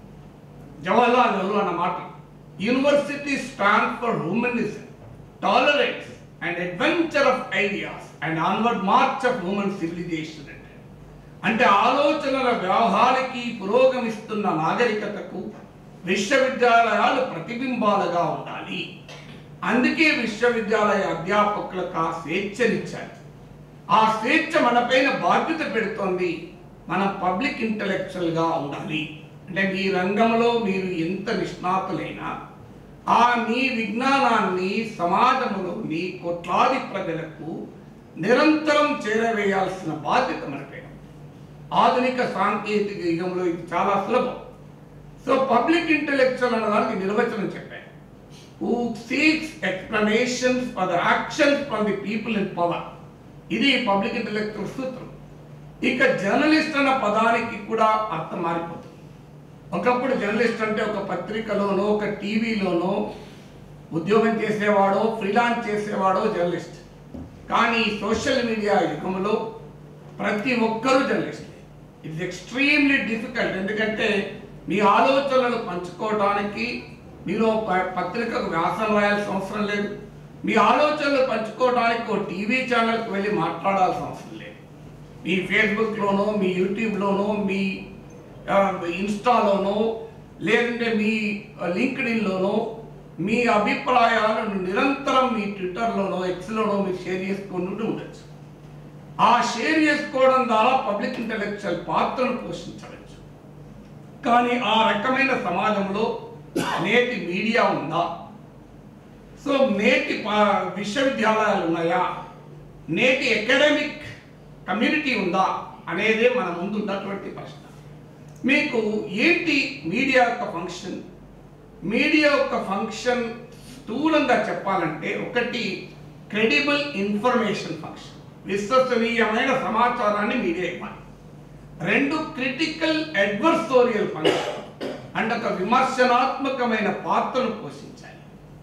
జవహర్లాల్ నెహ్రూ అన్న మాట, university stand for humanism, tolerance and adventure of ideas and onward march of human civilisation. అంటే ఆలోచనల వ్యవహారానికి పురోగమిస్తున్న నాగరికతకు విశ్వవిద్యాలయాలు ప్రతిబింబాలుగా ఉండాలి. అందుకే విశ్వవిద్యాలయ అధ్యాపకులకు ఆ స్వేచ్ఛనిచ్చారు. ఆ స్వేచ్ఛ మనపైన బాధ్యత పెడుతోంది. మనం పబ్లిక్ ఇంటలెక్చువల్గా ఉండాలి. అంటే మీ రంగంలో మీరు ఎంత నిష్ణాతులైనా ఆ మీ విజ్ఞానాన్ని సమాజంలోని కోట్లాది ప్రజలకు నిరంతరం చేరవేయాల్సిన బాధ్యత మనపై. ఆధునిక సాంకేతిక యుగంలో ఇది చాలా సులభం. సో పబ్లిక్ ఇంటలెక్చువల్ అన్న దానికి నిర్వచనం చెప్పాను. Who seeks explanations for the actions from the people in power. ఇది పబ్లిక్ ఇంటలెక్చువల్ సూత్రం. ఇక జర్నలిస్ట్ అన్న పదానికి కూడా అర్థం మారిపోతుంది. ఒకప్పుడు జర్నలిస్ట్ అంటే ఒక పత్రికలోనో ఒక టీవీలోనో ఉద్యోగం చేసేవాడో ఫ్రీలాన్స్ చేసేవాడో జర్నలిస్ట్. కానీ సోషల్ మీడియా యుగంలో ప్రతి ఒక్కరూ జర్నలిస్ట్. It's extremely difficult. ఎందుకంటే మీ ఆలోచనలు పంచుకోవడానికి మీరు పత్రికకు వ్యాసం రాయాల్సిన అవసరం లేదు. మీ ఆలోచనలు పంచుకోవడానికి ఒక టీవీ ఛానల్కి వెళ్ళి మాట్లాడాల్సిన అవసరం లేదు. మీ ఫేస్బుక్లోనో మీ యూట్యూబ్లోనో మీ ఇన్స్టాలోనో లేదంటే మీ లింక్డ్ఇన్లోనో మీ అభిప్రాయాలను నిరంతరం మీ ట్విట్టర్లోనో ఎక్స్లోనో మీరు షేర్ చేసుకుంటూ ఉండొచ్చు. ఆ షేర్ చేసుకోవడం ద్వారా పబ్లిక్ ఇంటలెక్చువల్ పాత్రను పోషించవచ్చు. కానీ ఆ రకమైన సమాజంలో నేటి మీడియా ఉందా? సో నేటి విశ్వవిద్యాలయాలు ఉన్నాయా? నేటి అకాడమిక్ కమ్యూనిటీ ఉందా అనేదే మన ముందు ఉన్నటువంటి ప్రశ్న. మీకు ఏంటి మీడియా యొక్క ఫంక్షన్? మీడియా యొక్క ఫంక్షన్ స్థూలంగా చెప్పాలంటే ఒకటి క్రెడిబుల్ ఇన్ఫర్మేషన్ ఫంక్షన్, విశ్వసనీయమైన సమాచారాన్ని మీడియా ఇవ్వాలి. రెండు క్రిటికల్ అడ్వర్సోరియల్ ఫంక్షన్, అంటే ఒక విమర్శనాత్మకమైన పాత్రను పోషించాలి.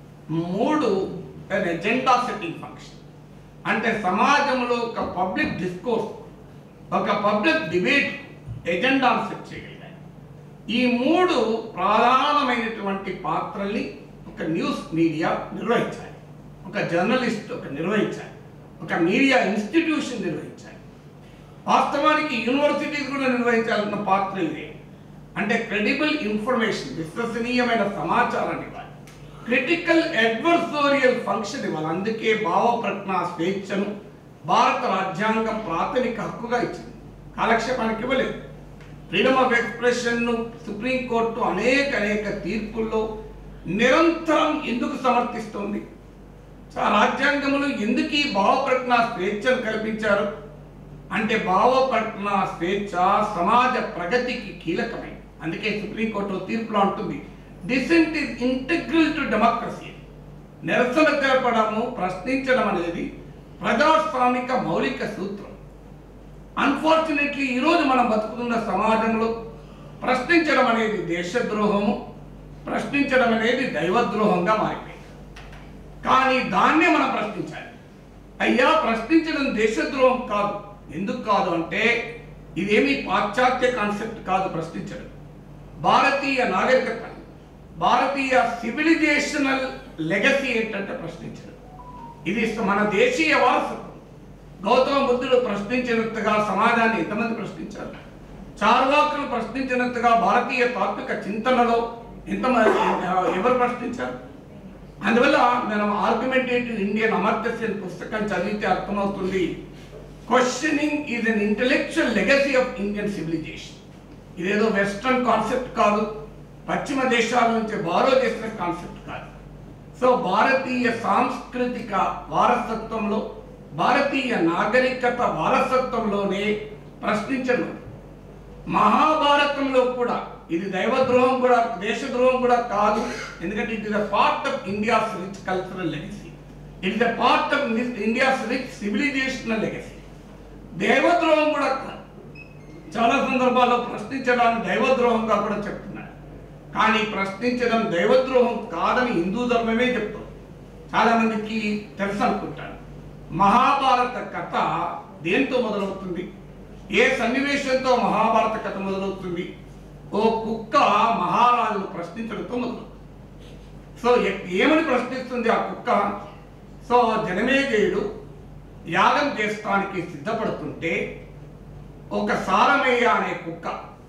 మూడు ఎజెండా సెట్టింగ్ ఫంక్షన్, అంటే సమాజంలో ఒక పబ్లిక్ డిస్కోర్స్, ఒక పబ్లిక్ డిబేట్ ఎజెండాను సెట్ చేయగలిగాయి. ఈ మూడు ప్రధానమైనటువంటి పాత్రల్ని ఒక న్యూస్ మీడియా నిర్వహించాలి, ఒక జర్నలిస్ట్ ఒక నిర్వహించాలి, ఒక మీడియా ఇన్స్టిట్యూషన్ నిర్వహించాలి. వాస్తవానికి యూనివర్సిటీస్ కూడా నిర్వహించాల్సిన పాత్ర ఇదే. అంటే క్రెడిబుల్ ఇన్ఫర్మేషన్, విశ్వసనీయమైన సమాచారాన్ని ఇవ్వాలి. క్రిటికల్ అడ్వర్సోరియల్ ఫంక్షన్ ఇవ్వాలి. అందుకే భావ ప్రజ్ఞా స్వేచ్ఛను భారత రాజ్యాంగం ప్రాథమిక హక్కుగా ఇచ్చింది, కాలక్షేపానికి ఇవ్వలేదు. ఫ్రీడమ్ ఆఫ్ ఎక్స్ప్రెషన్ను సుప్రీంకోర్టు అనేక తీర్పుల్లో నిరంతరం ఎందుకు సమర్థిస్తోంది? రాజ్యాంగంలో ఎందుకు ఈ భావ ప్రజ్ఞా స్వేచ్ఛను కల్పించారు అంటే భావ ప్రజ్ఞా స్వేచ్ఛ సమాజ ప్రగతికి కీలకమైంది. అందుకే సుప్రీంకోర్టు తీర్పులో ఉంటుంది, dissent is integral to democracy. నిరసన తెలపడము, ప్రశ్నించడం అనేది ప్రజాస్వామిక మౌలిక సూత్రం. అన్ఫార్చునేట్లీ ఈరోజు మనం బతుకుతున్న సమాజంలో ప్రశ్నించడం అనేది దేశద్రోహము, ప్రశ్నించడం అనేది దైవద్రోహంగా మారిపోయింది. కానీ దాన్నే మనం ప్రశ్నించాలి. అయ్యా, ప్రశ్నించడం దేశద్రోహం కాదు. ఎందుకు కాదు అంటే ఇదేమీ పాశ్చాత్య కాన్సెప్ట్ కాదు. ప్రశ్నించడం భారతీయ నాగరికత, భారతీయ సివిలైజేషనల్ లెగసీ ఏంటంటే ప్రశ్నించడం. ఇది మన దేశీయ వారసత్వం. గౌతమ బుద్ధుడు ప్రశ్నించినంతగా సమాజాన్ని ఎంతమంది ప్రశ్నించారు? చార్వాకులు ప్రశ్నించినంతగా భారతీయ తాత్విక చింతనలో ఎంతమంది ఎవరు ప్రశ్నించారు? అందువల్ల మనం ఆర్గ్యుమెంటేటివ్ ఇండియన్ అమర్త్య సేన్ పుస్తకం చదివితే అర్థమవుతుంది, questioning is an intellectual legacy of Indian civilisation. ఇదేదో వెస్ట్రన్ కాన్సెప్ట్ కాదు, పశ్చిమ దేశాల నుంచి బారో చేసిన కాన్సెప్ట్ కాదు. సో భారతీయ సాంస్కృతిక వారసత్వంలో, భారతీయ నాగరికత వారసత్వంలోనే ప్రశ్నించడం. మహాభారతంలో కూడా ఇది దైవద్రోహం కూడా దేశద్రోహం కూడా కాదు. ఎందుకంటే it is a part of India's rich cultural legacy, it is a part of India's rich civilisational legacy. దైవద్రోహం కూడా కాదు. చాలా సందర్భాల్లో ప్రశ్నించడాన్ని దైవద్రోహంగా కూడా చెప్తున్నారు. కానీ ప్రశ్నించడం దైవద్రోహం కాదని హిందూ ధర్మమే చెప్తుంది. చాలా మందికి తెలుసు అనుకుంటాను. మహాభారత కథ దేంతో మొదలవుతుంది? ఏ సన్నివేశంతో మహాభారత కథ మొదలవుతుంది? ఓ కుక్క మహారాజును ప్రశ్నించడంతో మొదలవుతుంది. సో ఏమని ప్రశ్నిస్తుంది ఆ కుక్క? సో జనమేజయుడు యాగం చేస్తానికి సిద్ధపడుతుంటే ఒక సారమేయ అనే కుక్క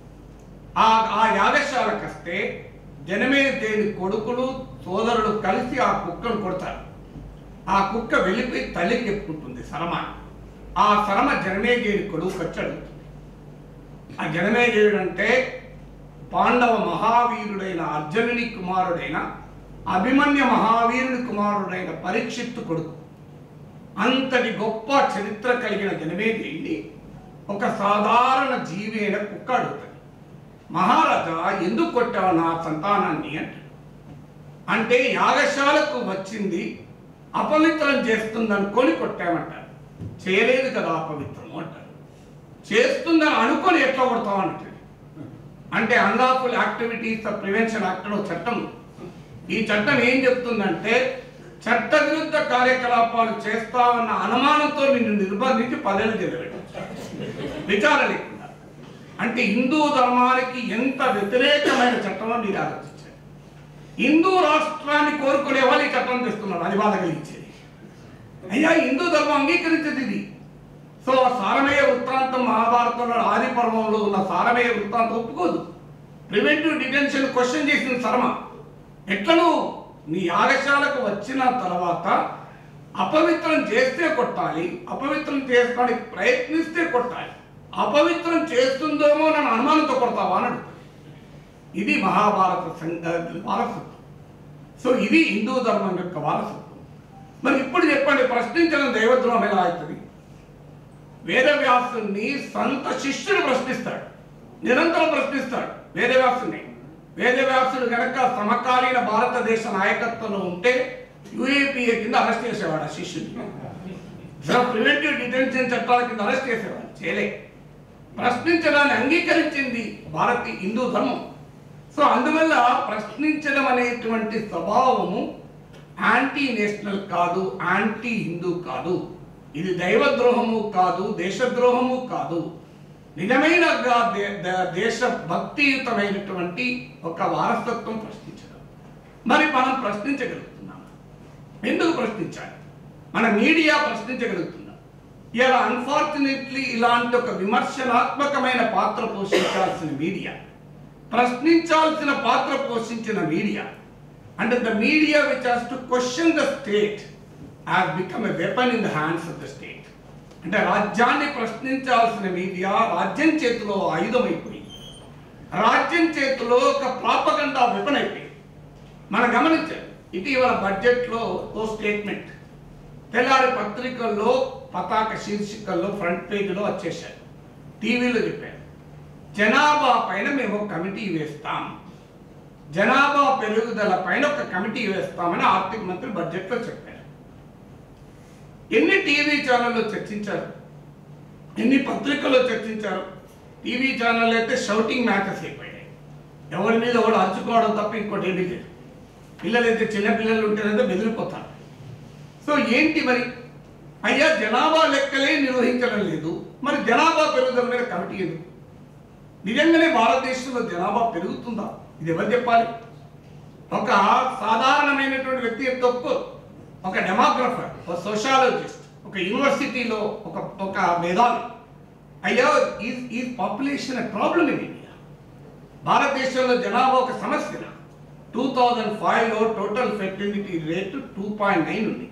ఆ యాగశాలకు వస్తే జనమేజయుడి కొడుకులు సోదరులు కలిసి ఆ కుక్కను కొడతారు. ఆ కుక్క వెళ్ళిపోయి తల్లికి చెప్పుకుంటుంది సరమ. ఆ సరమ జనమేజయుడి కొడుకు వచ్చి అడుగుతుంది. ఆ జనమేజయుడు అంటే పాండవ మహావీరుడైన అర్జునుని కుమారుడైన అభిమన్య మహావీరుని కుమారుడైన పరీక్షిత్తు కొడుకు. అంతటి గొప్ప చరిత్ర కలిగిన జనమేజయుడిని ఒక సాధారణ జీవి అయిన కుక్క అడుగుతుంది, మహారాజా ఎందుకు కొట్టావు నా సంతానాన్ని అంటాడు. అంటే యాగశాలకు వచ్చింది అపవిత్రం చేస్తుందనుకొని కొట్టామంటారు. చేయలేదు కదా అపవిత్రము అంటారు. చేస్తుందని అనుకొని ఎట్లా కొడతావు అంటారు. అంటే unlawful activities of prevention act లో చట్టం. ఈ చట్టం ఏం చెప్తుందంటే చట్ట విరుద్ధ కార్యకలాపాలు చేస్తావన్న అనుమానంతో నిన్ను నిర్బంధించి 10 ఏళ్ళు జైలు పెట్టారు, విచారణ లేకుండా. అంటే హిందూ ధర్మానికి ఎంత వ్యతిరేకమైన చట్టమో మీరు ఆలోచించారు. హిందూ రాష్ట్రాన్ని కోరుకునే వాళ్ళు ఈ చట్టం తెస్తున్నారు, అది బాధ కలిగించేది. అయ్యా, హిందూ ధర్మం అంగీకరించేది ఇది. సో సారమేయ వృత్తాంతం మహాభారతంలో ఆది పర్వంలో ఉన్న సారమేయ వృత్తాంతం ఒప్పుకోదు. ప్రివెంటివ్ డిటెన్షన్ క్వశ్చన్ చేసిన శర్మ, ఎట్లను నీ యాగశాలకు వచ్చిన తర్వాత అపవిత్రం చేస్తే కొట్టాలి, అపవిత్రం చేసుకోవడానికి ప్రయత్నిస్తే కొట్టాలి, అపవిత్రం చేస్తుందేమో నన్ను అనుమానంతో కొడతావా అని అడుగుతుంది. ఇది మహాభారత వారసత్వం. సో ఇది హిందూ ధర్మం యొక్క వారసత్వం. మరి ఇప్పుడు చెప్పండి, ప్రశ్నించడం దైవద్రోహం ఎలా అవుతుంది? వేదవ్యాసుని సొంత శిష్యుడు ప్రశ్నిస్తాడు. నిరంతరం ప్రశ్నిస్తాడు వేదవ్యాసుని. వేదవ్యాసుడు కనుక సమకాలీన భారతదేశ నాయకత్వంలో ఉంటే యుఏపిఏ కింద అరెస్ట్ చేసేవాడు ఆ శిష్యుడిని. ప్రివెంటివ్ డిటెన్షన్ చట్టాల కింద అరెస్ట్ చేసేవాడు. చేయలే. ప్రశ్నించడాన్ని అంగీకరించింది హిందూ ధర్మం. సో అందువల్ల ప్రశ్నించడం అనేటువంటి స్వభావము యాంటీ నేషనల్ కాదు, యాంటీ హిందూ కాదు. ఇది దైవద్రోహము కాదు, దేశద్రోహము కాదు. నిజమైన దేశ భక్తియుతమైనటువంటి ఒక వారసత్వం ప్రశ్నించడం. మరి మనం ప్రశ్నించగలుగుతున్నాం. ఎందుకు ప్రశ్నించాలి? మన మీడియా ప్రశ్నించగలుగుతున్నాం. ఇలా అన్ఫార్చునేట్లీ ఇలాంటి ఒక విమర్శనాత్మకమైన పాత్ర పోషించాల్సిన మీడియా, ప్రశ్నించాల్సిన పాత్ర పోషించిన మీడియా, అంటే the media which has to question the state has become a weapon in the hands of the state. అంటే రాజ్యాన్ని ప్రశ్నించాల్సిన మీడియా రాజ్యం చేతిలో ఆయుధమైపోయింది. రాజ్యం చేతిలో ఒక ప్రాపగండా వెపన్ అయిపోయింది. మనం గమనించాలి. ఇటీవల బడ్జెట్లో ఓ స్టేట్మెంట్ తెల్లారి పత్రికల్లో పతాక శీర్షికల్లో ఫ్రంట్ పేజీలో వచ్చేసారు. టీవీలో చెప్పారు, జనాభా పైన మేము ఒక కమిటీ వేస్తాం, జనాభా పెరుగుదల పైన ఒక కమిటీ వేస్తామని ఆర్థిక మంత్రి బడ్జెట్లో చెప్పారు. ఎన్ని టీవీ ఛానల్లో చర్చించారు, ఎన్ని పత్రికల్లో చర్చించారు. టీవీ ఛానల్ అయితే షౌటింగ్ మ్యాచెస్ అయిపోయాయి. ఎవరి మీద ఎవరు అరుచుకోవడం తప్ప ఇంకోటి ఏమీ లేదు. పిల్లలైతే చిన్న పిల్లలు ఉంటేనైతే బెదిరిపోతారు. సో ఏంటి మరి? అయ్యా జనాభా లెక్కలే నిర్వహించడం లేదు, మరి జనాభా పెరుగుదల మీద కమిటీ ఎందుకు? నిజంగానే భారతదేశంలో జనాభా పెరుగుతుందా? ఇది ఎవరు చెప్పాలి? ఒక సాధారణమైనటువంటి వ్యక్తి ఎంత ఒప్పుకోరు. ఒక డెమోగ్రఫర్, ఒక సోషాలజిస్ట్, ఒక యూనివర్సిటీలో ఒక మేధావి, అయ్యా ఈ పాపులేషన్ ప్రాబ్లం ఇన్ ఇండియా, భారతదేశంలో జనాభా ఒక సమస్య. 2005లో టోటల్ ఫెర్టిలిటీ రేటు 2.9 ఉంది.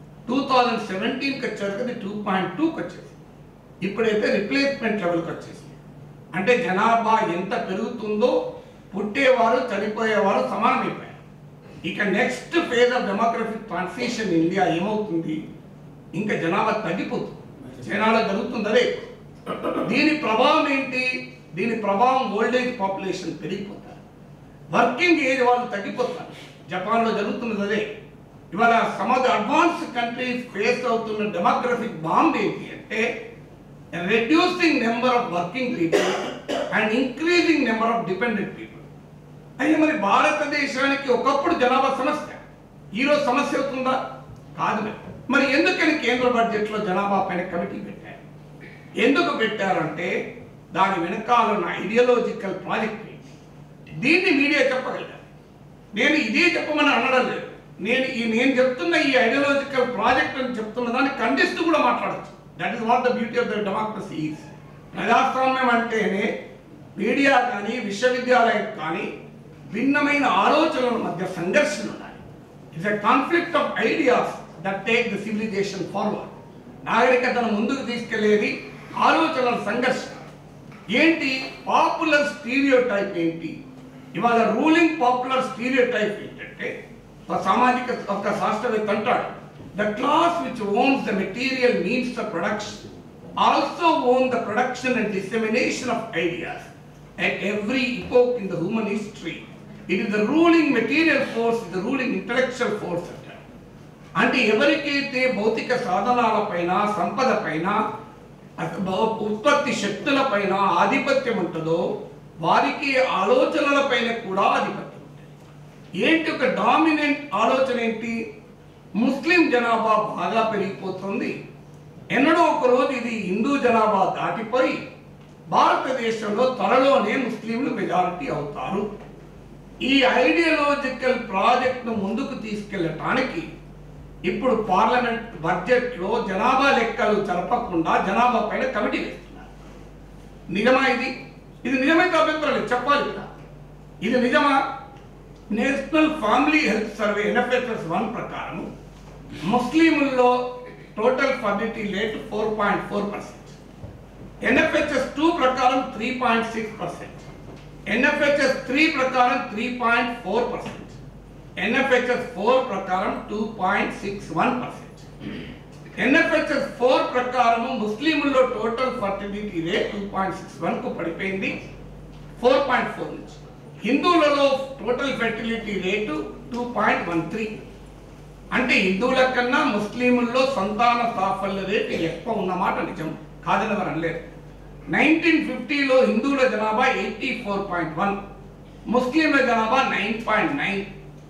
2017కి వచ్చేసరికి అది 2.2కి వచ్చేసి, ఇప్పుడైతే రిప్లేస్మెంట్ లెవెల్కి వచ్చేసి. అంటే జనాభా ఎంత పెరుగుతుందో పుట్టేవారు చనిపోయేవారు సమానమైపోయారు. ఇక next phase of demographic transition India ఏమవుతుంది? ఇంకా జనాభా తగ్గిపోతుంది. చైనాలో జరుగుతుంది అదే. దీని ప్రభావం ఏంటి? దీని ప్రభావం ఓల్డేజ్ పాపులేషన్ పెరిగిపోతారు, వర్కింగ్ ఏజ్ వాళ్ళు తగ్గిపోతారు. జపాన్లో జరుగుతున్నది అదే. ఇవాళ some of the advance countries face అవుతున్న డెమోగ్రఫిక్ బాంబ్ ఏంటి అంటే reducing number of working people and increasing number of dependent people. అయితే మరి భారతదేశానికి ఒకప్పుడు జనాభా సమస్య, ఈరోజు సమస్య అవుతుందా? కాదు. మరి ఎందుకని కేంద్ర బడ్జెట్లో జనాభా పైన కమిటీ పెట్టారు? ఎందుకు పెట్టారంటే దాని వెనకాల ఉన్న ఐడియాలజికల్ ప్రాజెక్ట్ ఏంటి? దీన్ని మీడియా చెప్పగలిగారు. నేను ఇదే చెప్పమని అనడం లేదు. నేను చెప్తున్న ఈ ఐడియాలజికల్ ప్రాజెక్ట్ అని చెప్తున్న దాన్ని ఖండిస్తూ కూడా మాట్లాడచ్చు. That is what the beauty of the democracy is. ప్రజాస్వామ్యం అంటేనే మీడియా కానీ విశ్వవిద్యాలయం కానీ భిన్నమైన ఆలోచనల మధ్య సంఘర్షణ ఉండాలి. It's a conflict of ideas that take the civilisation forward. నాగరికతను ముందుకు తీసుకెళ్లేది ఆలోచనల సంఘర్షణ. ఏంటి పాపులర్ స్టీరియోటైప్ ఏంటి? ఇవాళ రూలింగ్ పాపులర్ స్టీరియోటైప్ ఏంటంటే ఒక శాస్త్రవేత్త అంటాడు, the class which owns the material means the production also own the production and dissemination of ideas at every epoch in the human history. It is the ruling material force, the ruling intellectual force. అంటే ఎవరికైతే భౌతిక సాధనాల పైన, సంపద పైన, ఉత్పత్తి శక్తుల పైన ఆధిపత్యం ఉంటుందో వారికి ఆలోచనల పైన కూడా ఆధిపత్యం ఉంటుంది. ఏంటి ఒక డామినెంట్ ఆలోచన ఏంటి? ముస్లిం జనాభా బాగా పెరిగిపోతుంది, ఎన్నడో ఒక రోజు ఇది హిందూ జనాభా దాటిపోయి భారతదేశంలో త్వరలోనే ముస్లింలు మెజారిటీ అవుతారు. ఈ ఐడియాలజికల్ ప్రాజెక్ట్ను ముందుకు తీసుకెళ్ళటానికి ఇప్పుడు పార్లమెంట్ బడ్జెట్లో జనాభా లెక్కలు జరపకుండా జనాభా పైన కమిటీ వేస్తున్నారు. నిజమా ఇది? ఇది నిజమైతే అభ్యంతరాలు చెప్పాలి కదా. ఇది నిజమా? National family health survey NFHS 1 ప్రకారం ముస్లింల్లో టోటల్ ఫర్టిలిటీ రేట్ 4.4%, NFHS 2 ప్రకారం 3.6%, NFHS 3 ప్రకారం 3.4%, NFHS 4 ప్రకారం 2.61%. NFHS 4 ప్రకారం ముస్లింల్లో టోటల్ ఫర్టిలిటీ రేట్ 2.61కు పడిపోయింది. 4.4 నుంచి. హిందువులలో టోటల్ ఫెర్టిలిటీ రేటు 2.13. అంటే హిందువుల కన్నా ముస్లింల్లో సంతాన సాఫల్య రేటు ఎక్కువ ఉన్నమాట నిజం, కాదని ఎవరు అనలేరు. 1950లో హిందువుల జనాభా 84.1, ముస్లింల జనాభా 9.9.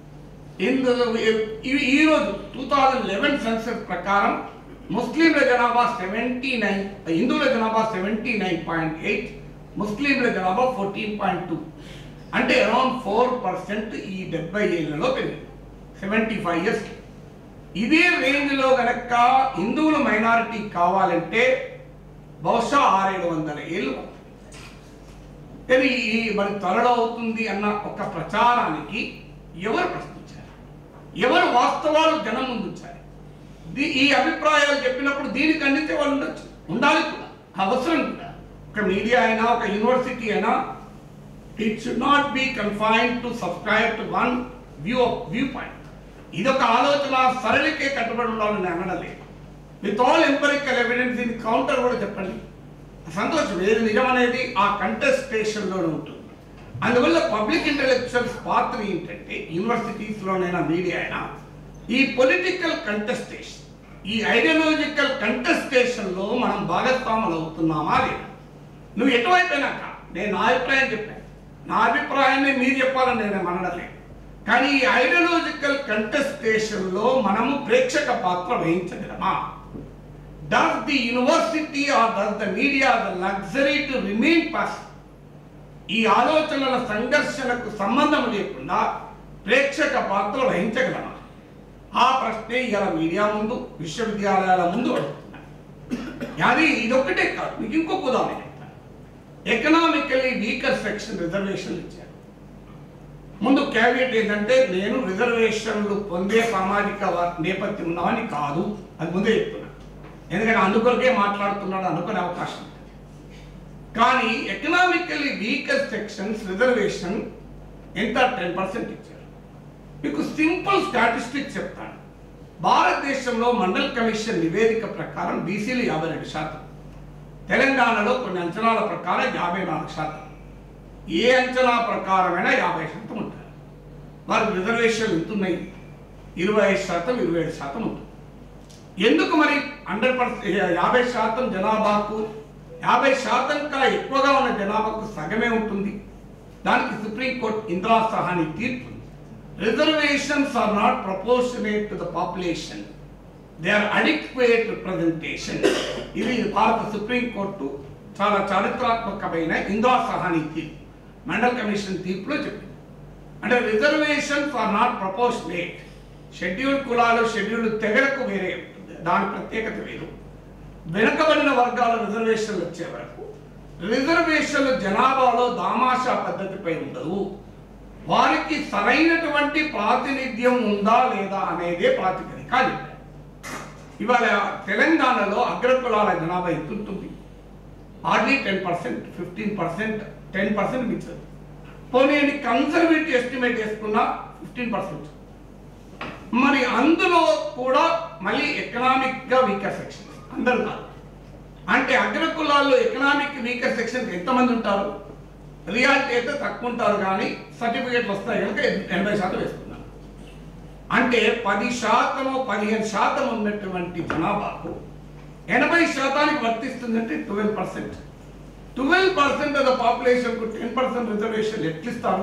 ఈరోజు 2011 సెన్సస్ ప్రకారం ముస్లింల జనాభా 79, హిందువుల జనాభా 79.8, ముస్లింల జనాభా 14.2. అంటే అరౌండ్ 4% ఈ 70 ఏళ్లలో పెరిగింది, 75 years. ఇదే రేంజ్లో గనక హిందువులు మైనారిటీ కావాలంటే బహుశా 600-700 ఏళ్ళు. కానీ మరి త్వరలో అవుతుంది అన్న ఒక ప్రచారానికి ఎవరు ప్రశ్నించారు? ఎవరు వాస్తవాలు జనం ముందుంచారు? ఈ అభిప్రాయాలు చెప్పినప్పుడు దీన్ని ఖండించే వాళ్ళు ఉండొచ్చు, ఉండాలి కూడా, అవసరం కూడా. ఒక మీడియా అయినా ఒక యూనివర్సిటీ అయినా it should not be confined to subscribe to one view point. ఇదొక ఆలోచన సరళికే కట్టుబడి ఉండాలని అనడం లేదు. విత్ ఆల్ ఎంపరికల్ ఎవిడెన్స్ దీని కౌంటర్ కూడా చెప్పండి, సంతోషం. ఏది నిజం అనేది ఆ కంటెస్టేషన్లోనే ఉంటుంది. అందువల్ల పబ్లిక్ ఇంటెలెక్చువల్స్ పాత్ర ఏంటంటే యూనివర్సిటీస్లోనైనా మీడియా అయినా ఈ పొలిటికల్ కంటెస్టేషన్, ఈ ఐడియాలజికల్ కంటెస్టేషన్లో మనం భాగస్వాములు అవుతున్నామా లేదా? నువ్వు ఎటువైపోయినాక నేను నా అభిప్రాయం చెప్పాను, నా అభిప్రాయాన్ని మీరు చెప్పాలని నేను అనడలేదు. కానీ ఈ ఐడియాలజికల్ కంటెస్టేషన్లో మనము ప్రేక్షక పాత్ర వహించగలమా? Does the university or does the media have the luxury to remain passive? ఈ ఆలోచనల సంఘర్షణకు సంబంధం లేకుండా ప్రేక్షక పాత్ర వహించగలమా? ఆ ప్రశ్నే ఇలా మీడియా ముందు, విశ్వవిద్యాలయాల ముందు అడుగుతున్నాను. అది ఇదొక్కటే కాదు, మీకు ఇంకొక ఉదాహరణ చెప్తాను. ఎకనామికల్లీ వీకర్ సెక్షన్ రిజర్వేషన్లు ఇచ్చారు. ముందు క్యావియేట్ ఏంటంటే నేను రిజర్వేషన్లు పొందే సామాజిక నేపథ్యం ఉన్నామని కాదు, అది ముందే చెప్తున్నాను. ఎందుకంటే అందుకొరకే మాట్లాడుతున్నాడు అనుకునే అవకాశం ఉంది. కానీ ఎకనామికల్లీ వీకర్ సెక్షన్స్ రిజర్వేషన్ ఎంత 10% ఇచ్చారు. మీకు సింపుల్ స్టాటిస్టిక్స్ చెప్తాను. భారతదేశంలో మండల్ కమిషన్ నివేదిక ప్రకారం బీసీలు 52%, తెలంగాణలో కొన్ని అంచనాల ప్రకారం 54%, ఏ అంచనా ప్రకారమైనా 50% ఉంటారు. వారికి రిజర్వేషన్లు ఎంతున్నాయి? 25%, 27% ఉంటుంది. ఎందుకు మరి 50% జనాభాకు, 50% కన్నా ఎక్కువగా ఉన్న జనాభాకు సగమే ఉంటుంది? దానికి సుప్రీంకోర్టు ఇందిరా సహాని తీర్పు, reservations are not proportionate to the population, they are adequate representation. ఇది భారత సుప్రీంకోర్టు చాలా చారిత్రాత్మకమైన ఇందిరా సహాని తీర్పు, మండల్ కమిషన్ తీర్పులో చెప్పింది. అంటే reservations are not proportionate. Scheduled కులాలు, షెడ్యూల్డ్ తెగలకు వేరే ఉంటుంది, దాని ప్రత్యేకత వేరు. వెనుకబడిన వర్గాల రిజర్వేషన్లు వచ్చే వరకు రిజర్వేషన్లు జనాభాలో దామాషా పద్ధతిపై ఉండదు. వారికి సరైనటువంటి ప్రాతినిధ్యం ఉందా లేదా అనేదే ప్రాతిపదిక. ఇవాళ తెలంగాణలో అగ్రకులాల జనాభా ఎంత ఉంటుంది? హార్డ్లీ 10%, 15%, 10% మించదు. పోనీ కన్సర్వేటివ్ ఎస్టిమేట్ చేసుకున్నా 15%. మరి అందులో కూడా మళ్ళీ ఎకనామిక్గా వీకర్ సెక్షన్ అందరూ కాదు. అంటే అగ్రకులాల్లో ఎకనామిక్ వీకర్ సెక్షన్ ఎంతమంది ఉంటారు? రియాలిటీ అయితే తక్కువ ఉంటారు, కానీ సర్టిఫికేట్లు వస్తాయి కనుక 80% వేస్తున్నారు. అంటే 10%, 15% ఉన్నటువంటి జనాభాకు 80% వర్తిస్తుందంటే 12%. 12% ఆఫ్ ద పాపులేషన్కు 10% రిజర్వేషన్ ఎట్లిస్తారు?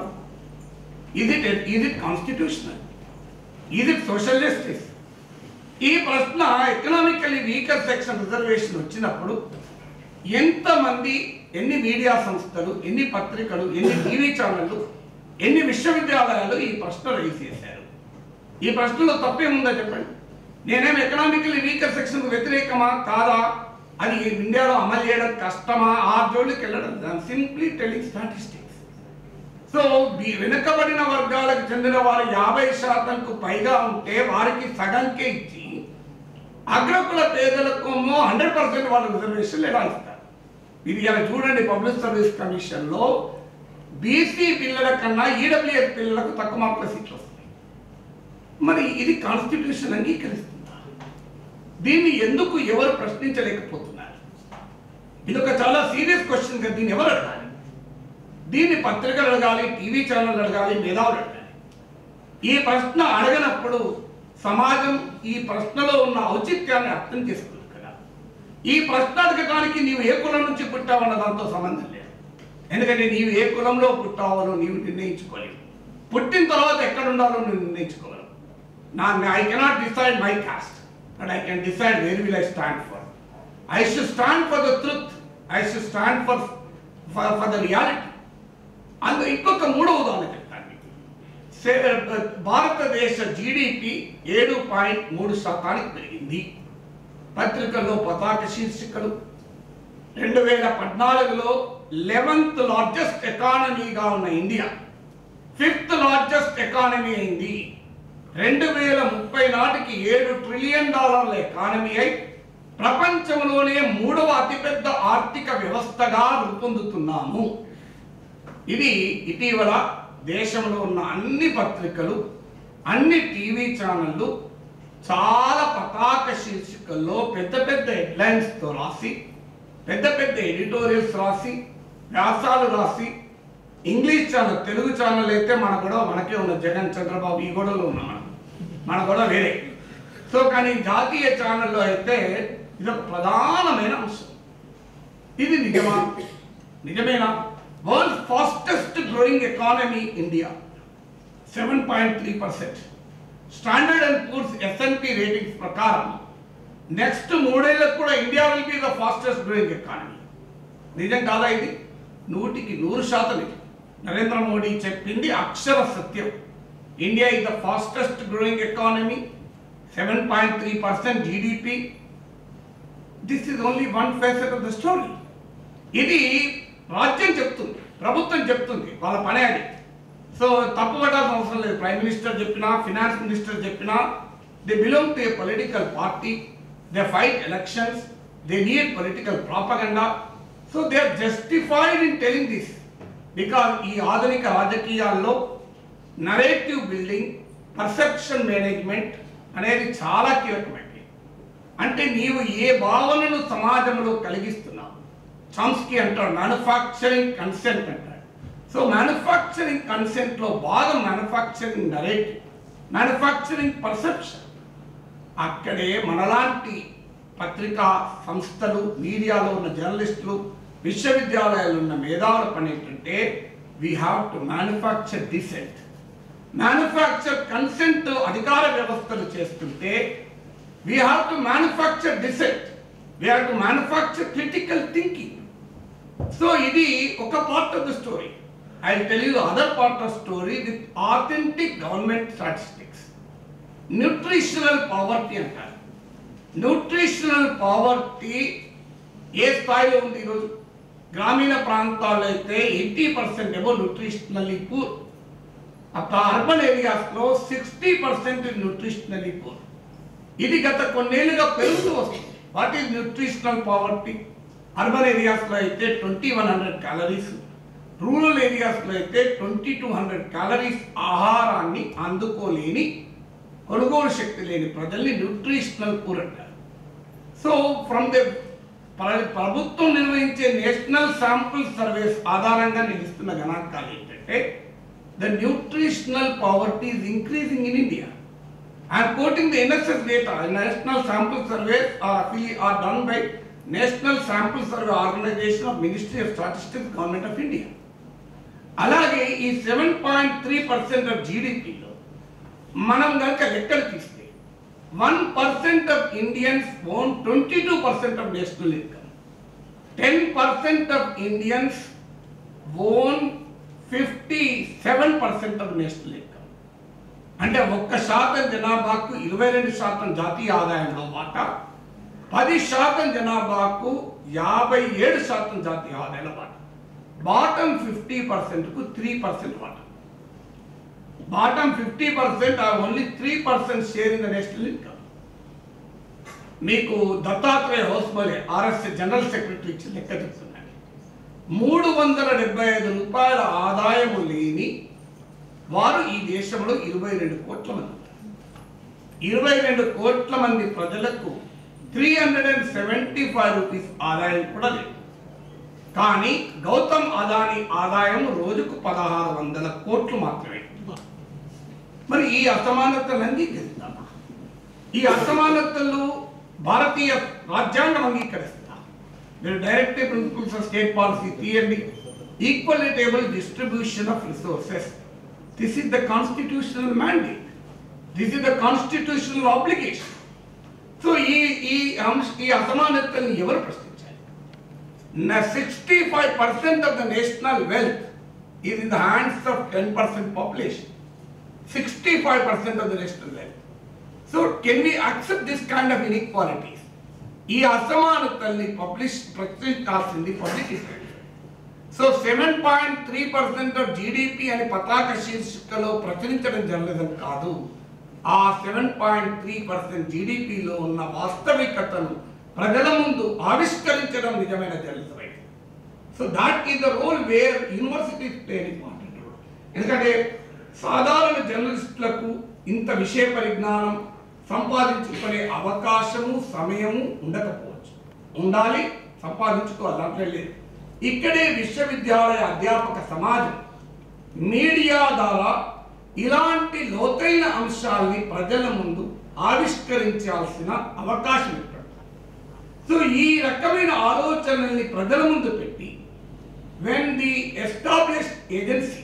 ఇది కాన్స్టిట్యూషనల్? ఇది సోషల్ జస్టిస్? ఈ ప్రశ్న ఎకనామికల్లీ వీకర్ సెక్షన్ రిజర్వేషన్ వచ్చినప్పుడు ఎంతమంది, ఎన్ని మీడియా సంస్థలు, ఎన్ని పత్రికలు, ఎన్ని టీవీ ఛానళ్ళు, ఎన్ని విశ్వవిద్యాలయాలు ఈ ప్రశ్న రైజ్ చేశారు? ఈ ప్రశ్నలో తప్పేముందో చెప్పండి. నేనేం ఎకనామికల్లీ వీకర్ సెక్షన్ వ్యతిరేకమా కాదా, అది ఇండియాలో అమలు చేయడం కష్టమా, ఆ జోలికి వెళ్ళడం, సింప్లీ టెలింగ్ స్టాటిస్టిక్స్. సో వెనుకబడిన వర్గాలకు చెందిన వారు 50%కు పైగా ఉంటే వారికి సగంకే ఇచ్చి అగ్రకుల పేదలకు 100% వాళ్ళ రిజర్వేషన్లు ఎలా ఇస్తారు? ఇది ఇలా చూడండి, పబ్లిక్ సర్వీస్ కమిషన్లో బీసీ పిల్లల కన్నా ఈడబ్ల్యూఎస్ పిల్లలకు తక్కువ మార్కుల సీట్లు వస్తాయి. మరి ఇది కాన్స్టిట్యూషన్ అంగీకరిస్తుందా? దీన్ని ఎందుకు ఎవరు ప్రశ్నించలేకపోతున్నారు? ఇది ఒక చాలా సీరియస్ క్వశ్చన్ కదా, దీన్ని ఎవరు అడగాలి? దీన్ని పత్రికలు అడగాలి, టీవీ ఛానల్ అడగాలి, మేధావులు అడగాలి. ఈ ప్రశ్న అడగనప్పుడు సమాజం ఈ ప్రశ్నలో ఉన్న ఔచిత్యాన్ని అర్థం చేసుకోదు కదా. ఈ ప్రశ్న అడగడానికి నీవు ఏ కులం నుంచి పుట్టావన్న దాంతో సంబంధం లేదు. ఎందుకంటే నీవు ఏ కులంలో పుట్టావో నీవు నిర్ణయించుకోలేవు. పుట్టిన తర్వాత ఎక్కడ ఉండాలో నువ్వు నిర్ణయించుకోగలవు. I cannot decide my caste, but I can decide where will I stand for. I should stand for the truth. I should stand for the reality. And ఇంకొక మూడవ ఉదాహరణ చెప్తాను మీకు. భారతదేశ జీడిపి 7.3% పెరిగింది. పత్రికల్లో పతాక శీర్షికలు 2014లో 11th లార్జెస్ట్ ఎకానమీగా ఉన్న ఇండియా 5th లార్జెస్ట్ ఎకానమీ అయింది. 2030 నాటికి $7 ట్రిలియన్ ఎకానమీ అయి ప్రపంచంలోనే 3వ అతిపెద్ద ఆర్థిక వ్యవస్థగా రూపొందుతున్నాము. ఇది ఇటీవల దేశంలో ఉన్న అన్ని పత్రికలు, అన్ని టీవీ ఛానళ్ళు చాలా పతాక శీర్షికల్లో పెద్ద పెద్ద హెడ్లైన్స్తో రాసి, పెద్ద పెద్ద ఎడిటోరియల్స్ రాసి, వ్యాసాలు రాసి, ఇంగ్లీష్ ఛానల్, తెలుగు ఛానల్ అయితే మన గొడవ మనకే ఉన్న, జగన్ చంద్రబాబు ఈ గొడవలో ఉన్నాం, మన గొడవ వేరే. సో కానీ జాతీయ ఛానల్లో అయితే ఇది ఒక ప్రధానమైన అంశం. ఇది నిజమా? నిజమేనా? World fastest growing economy India 7.3%. Standard and poor's S&P ratings ప్రకారం నెక్స్ట్ 3 ఏళ్లకు కూడా India will be the fastest growing economy. నిజం కాదా ఇది? 100కి 100% ఇది. నరేంద్ర మోడీ చెప్పింది అక్షర సత్యం. India is the fastest growing economy, 7.3% GDP. This is only one facet of the story. ఇది రాజ్యం చెప్తుంది, ప్రభుత్వం చెప్తుంది, వాళ్ళ పనే అది. సో తప్పు పడాల్సిన అవసరం లేదు. ప్రైమ్ మినిస్టర్ చెప్పినా, ఫినాన్స్ మినిస్టర్ చెప్పినా, they belong to a political party, they fight elections, they need political propaganda. So they are justified in telling this because ఈ ఆధునిక రాజకీయాల్లో నరేటివ్ బిల్డింగ్, పర్సెప్షన్ మేనేజ్మెంట్ అనేది చాలా కీలకమైనది. అంటే నీవు ఏ భావనను సమాజంలో కలిగిస్తున్నావు. చామ్స్కీ అంటాడు మ్యానుఫ్యాక్చరింగ్ కన్సెంట్ అంటాడు. సో మ్యానుఫ్యాక్చరింగ్ కన్సెంట్లో భాగం మ్యానుఫ్యాక్చరింగ్ నరేటివ్, మ్యానుఫ్యాక్చరింగ్ పర్సెప్షన్. అక్కడే మనలాంటి పత్రికా సంస్థలు, మీడియాలో ఉన్న జర్నలిస్టులు, విశ్వవిద్యాలయాలు ఉన్న మేధావుల పని ఏంటంటే we have to manufacture dissent. Manufacture consent అధికార వ్యవస్థలు చేస్తుంటే we have to manufacture dissent, we have to manufacture critical thinking. So ఇది ఒక part of the story. I will tell you the other part of story with authentic government statistics. Nutritional poverty అంటారు. Nutritional poverty ఏ స్థాయిలో ఉంది ఈరోజు? గ్రామీణ ప్రాంతాల్లో అయితే 80% ఏమో న్యూట్రిషనల్లీ పూర్. అర్బన్ ఏరియాస్లో 60% న్యూట్రిషనల్లీ పూర్. ఇది గత కొన్నేళ్లుగా పెరుగుతూ వస్తుంది. What is nutritional poverty? Urban ఏరియాస్లో అయితే 2100 క్యాలరీస్, రూరల్ ఏరియాస్లో అయితే 2200 క్యాలరీస్ ఆహారాన్ని అందుకోలేని, కొనుగోలు శక్తి లేని ప్రజల్ని న్యూట్రిషనల్ పూర్ అంటారు. సో ఫ్రమ్ ద ప్రభుత్వం నిర్వహించే నేషనల్ శాంపుల్ సర్వేస్ ఆధారంగా నిలుస్తున్న గణాంకాలు ఏంటంటే the nutritional poverty is increasing in India. I am quoting the NSS data. National Sample Surveys are done by National Sample Survey Organization of Ministry of Statistics, Government of India. అలాగే ఈ 7.3% of GDPలో మనం కనుక లెక్కలు తీస్తే 1% of Indians own 22% of national income. 10% of Indians own 57% of national income. అంటే 1% జనాభాకు 22% జాతీయ ఆదాయంలో వాటా, 10% జనాభాకు 57% జాతీయ ఆదాయంలో వాటా. బాటమ్ 50%కు 3% వాటా. Bottom 50% are only 3% share in the national income. మీకు Dattatreya Hosabale RSS general secretary ఇచ్చిన లెక్క చెప్తున్నాను. 375 రూపాయల ఆదాయము లేని వారు ఈ దేశంలో 22 కోట్ల మంది. 22 కోట్ల మంది ప్రజలకు 375 రూపీస్ ఆదాయం కూడా లేదు. కానీ గౌతమ్ అదానీ ఆదాయం రోజుకు 1600 కోట్లు మాత్రమే. మరి ఈ అసమానతలు అంగీకరిస్తామా? ఈ అసమానతలు భారతీయ రాజ్యాంగం అంగీకరిస్తా? మీరు directive principles of state policy తీయండి. Equitable distribution of resources, this is the constitutional mandate, this is the constitutional obligation. So ఈ అసమానతల్ని ఎవరు ప్రశ్నించాలి? 65% of the national wealth is in the hands of 10% population. 65% of the national wealth. So can we accept this kind of inequalities? ఈ అసమానతల్ని ప్రశ్నించాల్సింది public ఇస్తుంది. So 7.3% of GDP అని పతాక శీర్షికలో ప్రచురించడం జర్నలిజం కాదు. ఆ 7.3% జీడిపిలో ఉన్న వాస్తవికతను ప్రజల ముందు ఆవిష్కరించడం నిజమైన జర్నలిజం అయితే. So that is the role where universities play important role. ఎందుకంటే సాధారణ జర్నలిస్టులకు ఇంత విషయ పరిజ్ఞానం సంపాదించుకునే అవకాశము సమయము ఉండకపోవచ్చు. ఉండాలి, సంపాదించుకోవాలి, దాంట్లో లేదు. ఇక్కడే విశ్వవిద్యాలయ అధ్యాపక సమాజం మీడియా ద్వారా ఇలాంటి లోతైన అంశాల్ని ప్రజల ముందు ఆవిష్కరించాల్సిన అవకాశం ఉంటుంది. సో ఈ రకమైన ఆలోచనల్ని ప్రజల ముందు పెట్టి when the established agencies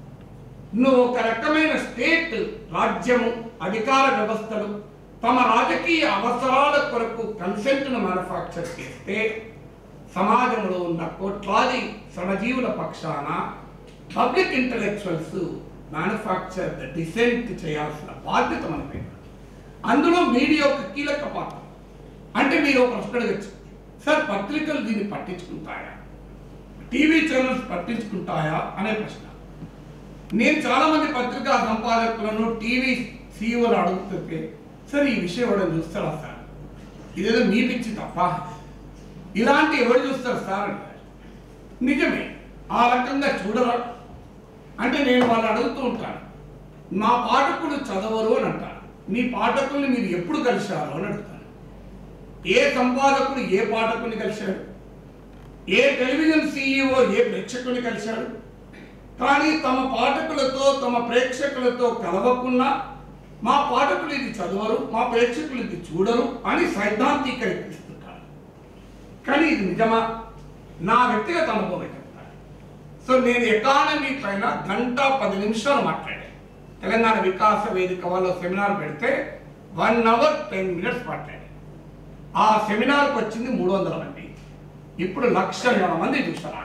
ఒక రకమైన స్టేట్ రాజ్యము అధికార వ్యవస్థలు తమ రాజకీయ అవసరాల కొరకు కన్సెంట్ను మ్యానుఫ్యాక్చర్ చేస్తే సమాజంలో ఉన్న కోట్లాది శ్రమజీవుల పక్షాన పబ్లిక్ ఇంటలెక్చువల్స్ మ్యానుఫ్యాక్చర్ డిసెంట్ చేయాల్సిన బాధ్యత మనపై. అందులో మీడియా ఒక కీలక పాత్ర. అంటే మీరు ఒక ప్రశ్న అడగచ్చు, సార్ పత్రికలు దీన్ని పట్టించుకుంటాయా, టీవీ ఛానల్స్ పట్టించుకుంటాయా అనే ప్రశ్న. నేను చాలామంది పత్రికా సంపాదకులను టీవీ సీఈఓలు అడుగుతుంటే, సార్ ఈ విషయం ఎవరైనా చూస్తారా సార్, ఇదేదో మీ పిచ్చి తప్ప, ఇలాంటి ఎవరు చూస్తారు సార్ అంటారు. నిజమే, ఆ రకంగా చూడరా అంటే నేను వాళ్ళు అడుగుతూ ఉంటాను, మా పాఠకులు చదవరు అని అంటారు. మీ పాఠకుల్ని మీరు ఎప్పుడు కలిశారు అని అడుగుతాను. ఏ సంపాదకుడు ఏ పాఠకుని కలిశాడు, ఏ టెలివిజన్ సీఈఓ ఏ ప్రేక్షకుని కలిశాడు. కానీ తమ పాఠకులతో తమ ప్రేక్షకులతో కలవకుండా మా పాఠకులు ఇది చదవరు, మా ప్రేక్షకులు ఇది చూడరు అని సైద్ధాంతీకరిస్తుంటారు. కానీ ఇది నిజమా? నా వ్యక్తిగత అనుభవం చెప్తాను. సో నేను ఎకానమీ పైన 1 గంట 10 నిమిషాలు మాట్లాడాను. తెలంగాణ వికాస వేదిక వాళ్ళు సెమినార్ పెడితే 1 hour 10 minutes మాట్లాడాను. ఆ సెమినార్కి వచ్చింది 300 మంది. ఇప్పుడు 1,00,000 మంది చూస్తారు.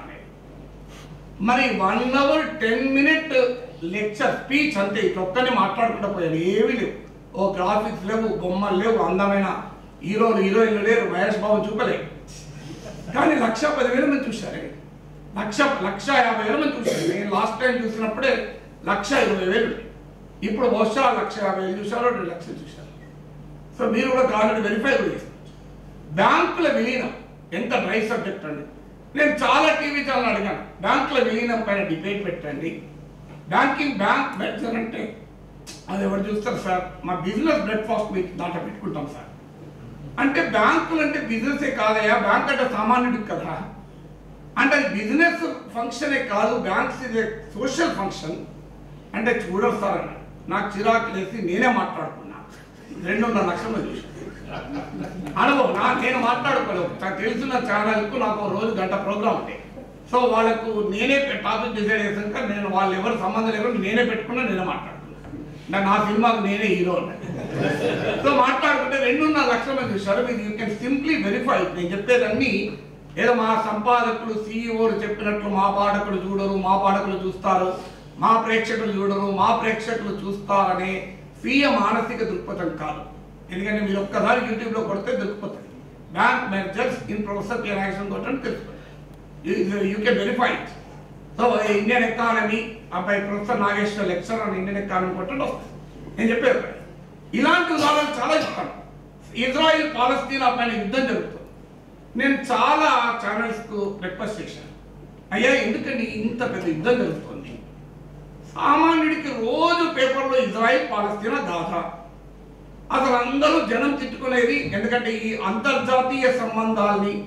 మరి 1 hour 10 minute లెక్చర్ స్పీచ్ అంతే. ఇట్లా ఒక్కనే మాట్లాడుకుంటూ పోయాను. ఏమీ లేవు, ఓ గ్రాఫిక్స్ లేవు, బొమ్మలు లేవు, అందమైన హీరోలు హీరోయిన్లు లేరు, మహేష్ బాబు చూపలేదు. కానీ 1,10,000 మంది చూశారు. 1,50,000 మంది చూశారు. నేను లాస్ట్ టైం చూసినప్పుడే 1,20,000. ఇప్పుడు బహుశా 1,50,000 చూశారు, 2,00,000 చూశారు. సో మీరు కూడా ఆల్రెడీ వెరిఫై కూడా చేస్తారు. బ్యాంకుల విలీనం ఎంత డ్రై సబ్జెక్ట్ అండి. నేను చాలా టీవీ ఛానల్ అడిగాను, బ్యాంకుల విలీనం పైన డిబేట్ పెట్టండి. బ్యాంక్ మెర్జర్ అంటే అది ఎవరు చూస్తారు సార్, మా బిజినెస్ బ్రేక్ఫాస్ట్ మీకు దాంట్లో పెట్టుకుంటాం సార్ అంటే. బ్యాంకులు అంటే బిజినెసే కాదయా, బ్యాంక్ అంటే సామాన్యుడికి కదా. అంటే అది బిజినెస్ ఫంక్షనే కాదు, బ్యాంక్స్ ఇది సోషల్ ఫంక్షన్ అంటే చూడరు సార్ అన్న. నాకు చిరాకు లేసి నేనే మాట్లాడుకున్నా. 2.5 లక్షలు చూసి అనుభవం నేను మాట్లాడుకోలేదు. తెలుసున్న ఛానల్కు నాకు రోజు 1 గంట ప్రోగ్రామ్ ఉంటాయి. సో వాళ్ళకు నేనే టాపిక్ డిసైడ్ చేసాక నేను వాళ్ళు ఎవరు సంబంధం లేకుండా నేనే పెట్టుకున్నా, నేనే మాట్లాడుకున్నా. నా సినిమాకు నేనే హీరో. సో మాట్లాడుకుంటే 2.5 లక్షల మంది చూశారు. మీరు యూ కెన్ సింప్లీ వెరిఫై. నేను చెప్పేదన్నీ ఏదో మా సంపాదకులు సీఈఓలు చెప్పినట్లు మా పాఠకులు చూడరు, మా పాఠకులు చూస్తారు, మా ప్రేక్షకులు చూడరు, మా ప్రేక్షకులు చూస్తారనే స్వీయ మానసిక దృక్పథం కాదు. ఎందుకంటే మీరు ఒక్కసారి యూట్యూబ్లో కొడితే దొరికిపోతుంది. Bank mergers in professor K Nageshwar కొట్టండి తెలుసుకోండి. You can verify it. So Indian economy అబ్బాయి ప్రొఫెసర్ నాగేశ్వర లెక్చర్ అని ఇండియన్ ఎకానమీ కొట్టండి వస్తుంది. నేను చెప్పేది ఇలాంటి ఉదాహరణలు చాలా చెప్తాను. ఇజ్రాయిల్ పాలస్తీనా పైన యుద్ధం జరుగుతుంది. నేను చాలా ఛానల్స్కు రిక్వెస్ట్ చేశాను, అయ్యా ఎందుకండి ఇంత పెద్ద యుద్ధం జరుగుతుంది, సామాన్యుడికి రోజు పేపర్లో ఇజ్రాయిల్ పాలస్తీనా గాజా, అసలు అందరూ జనం తిట్టుకునేది. ఎందుకంటే ఈ అంతర్జాతీయ సంబంధాల్ని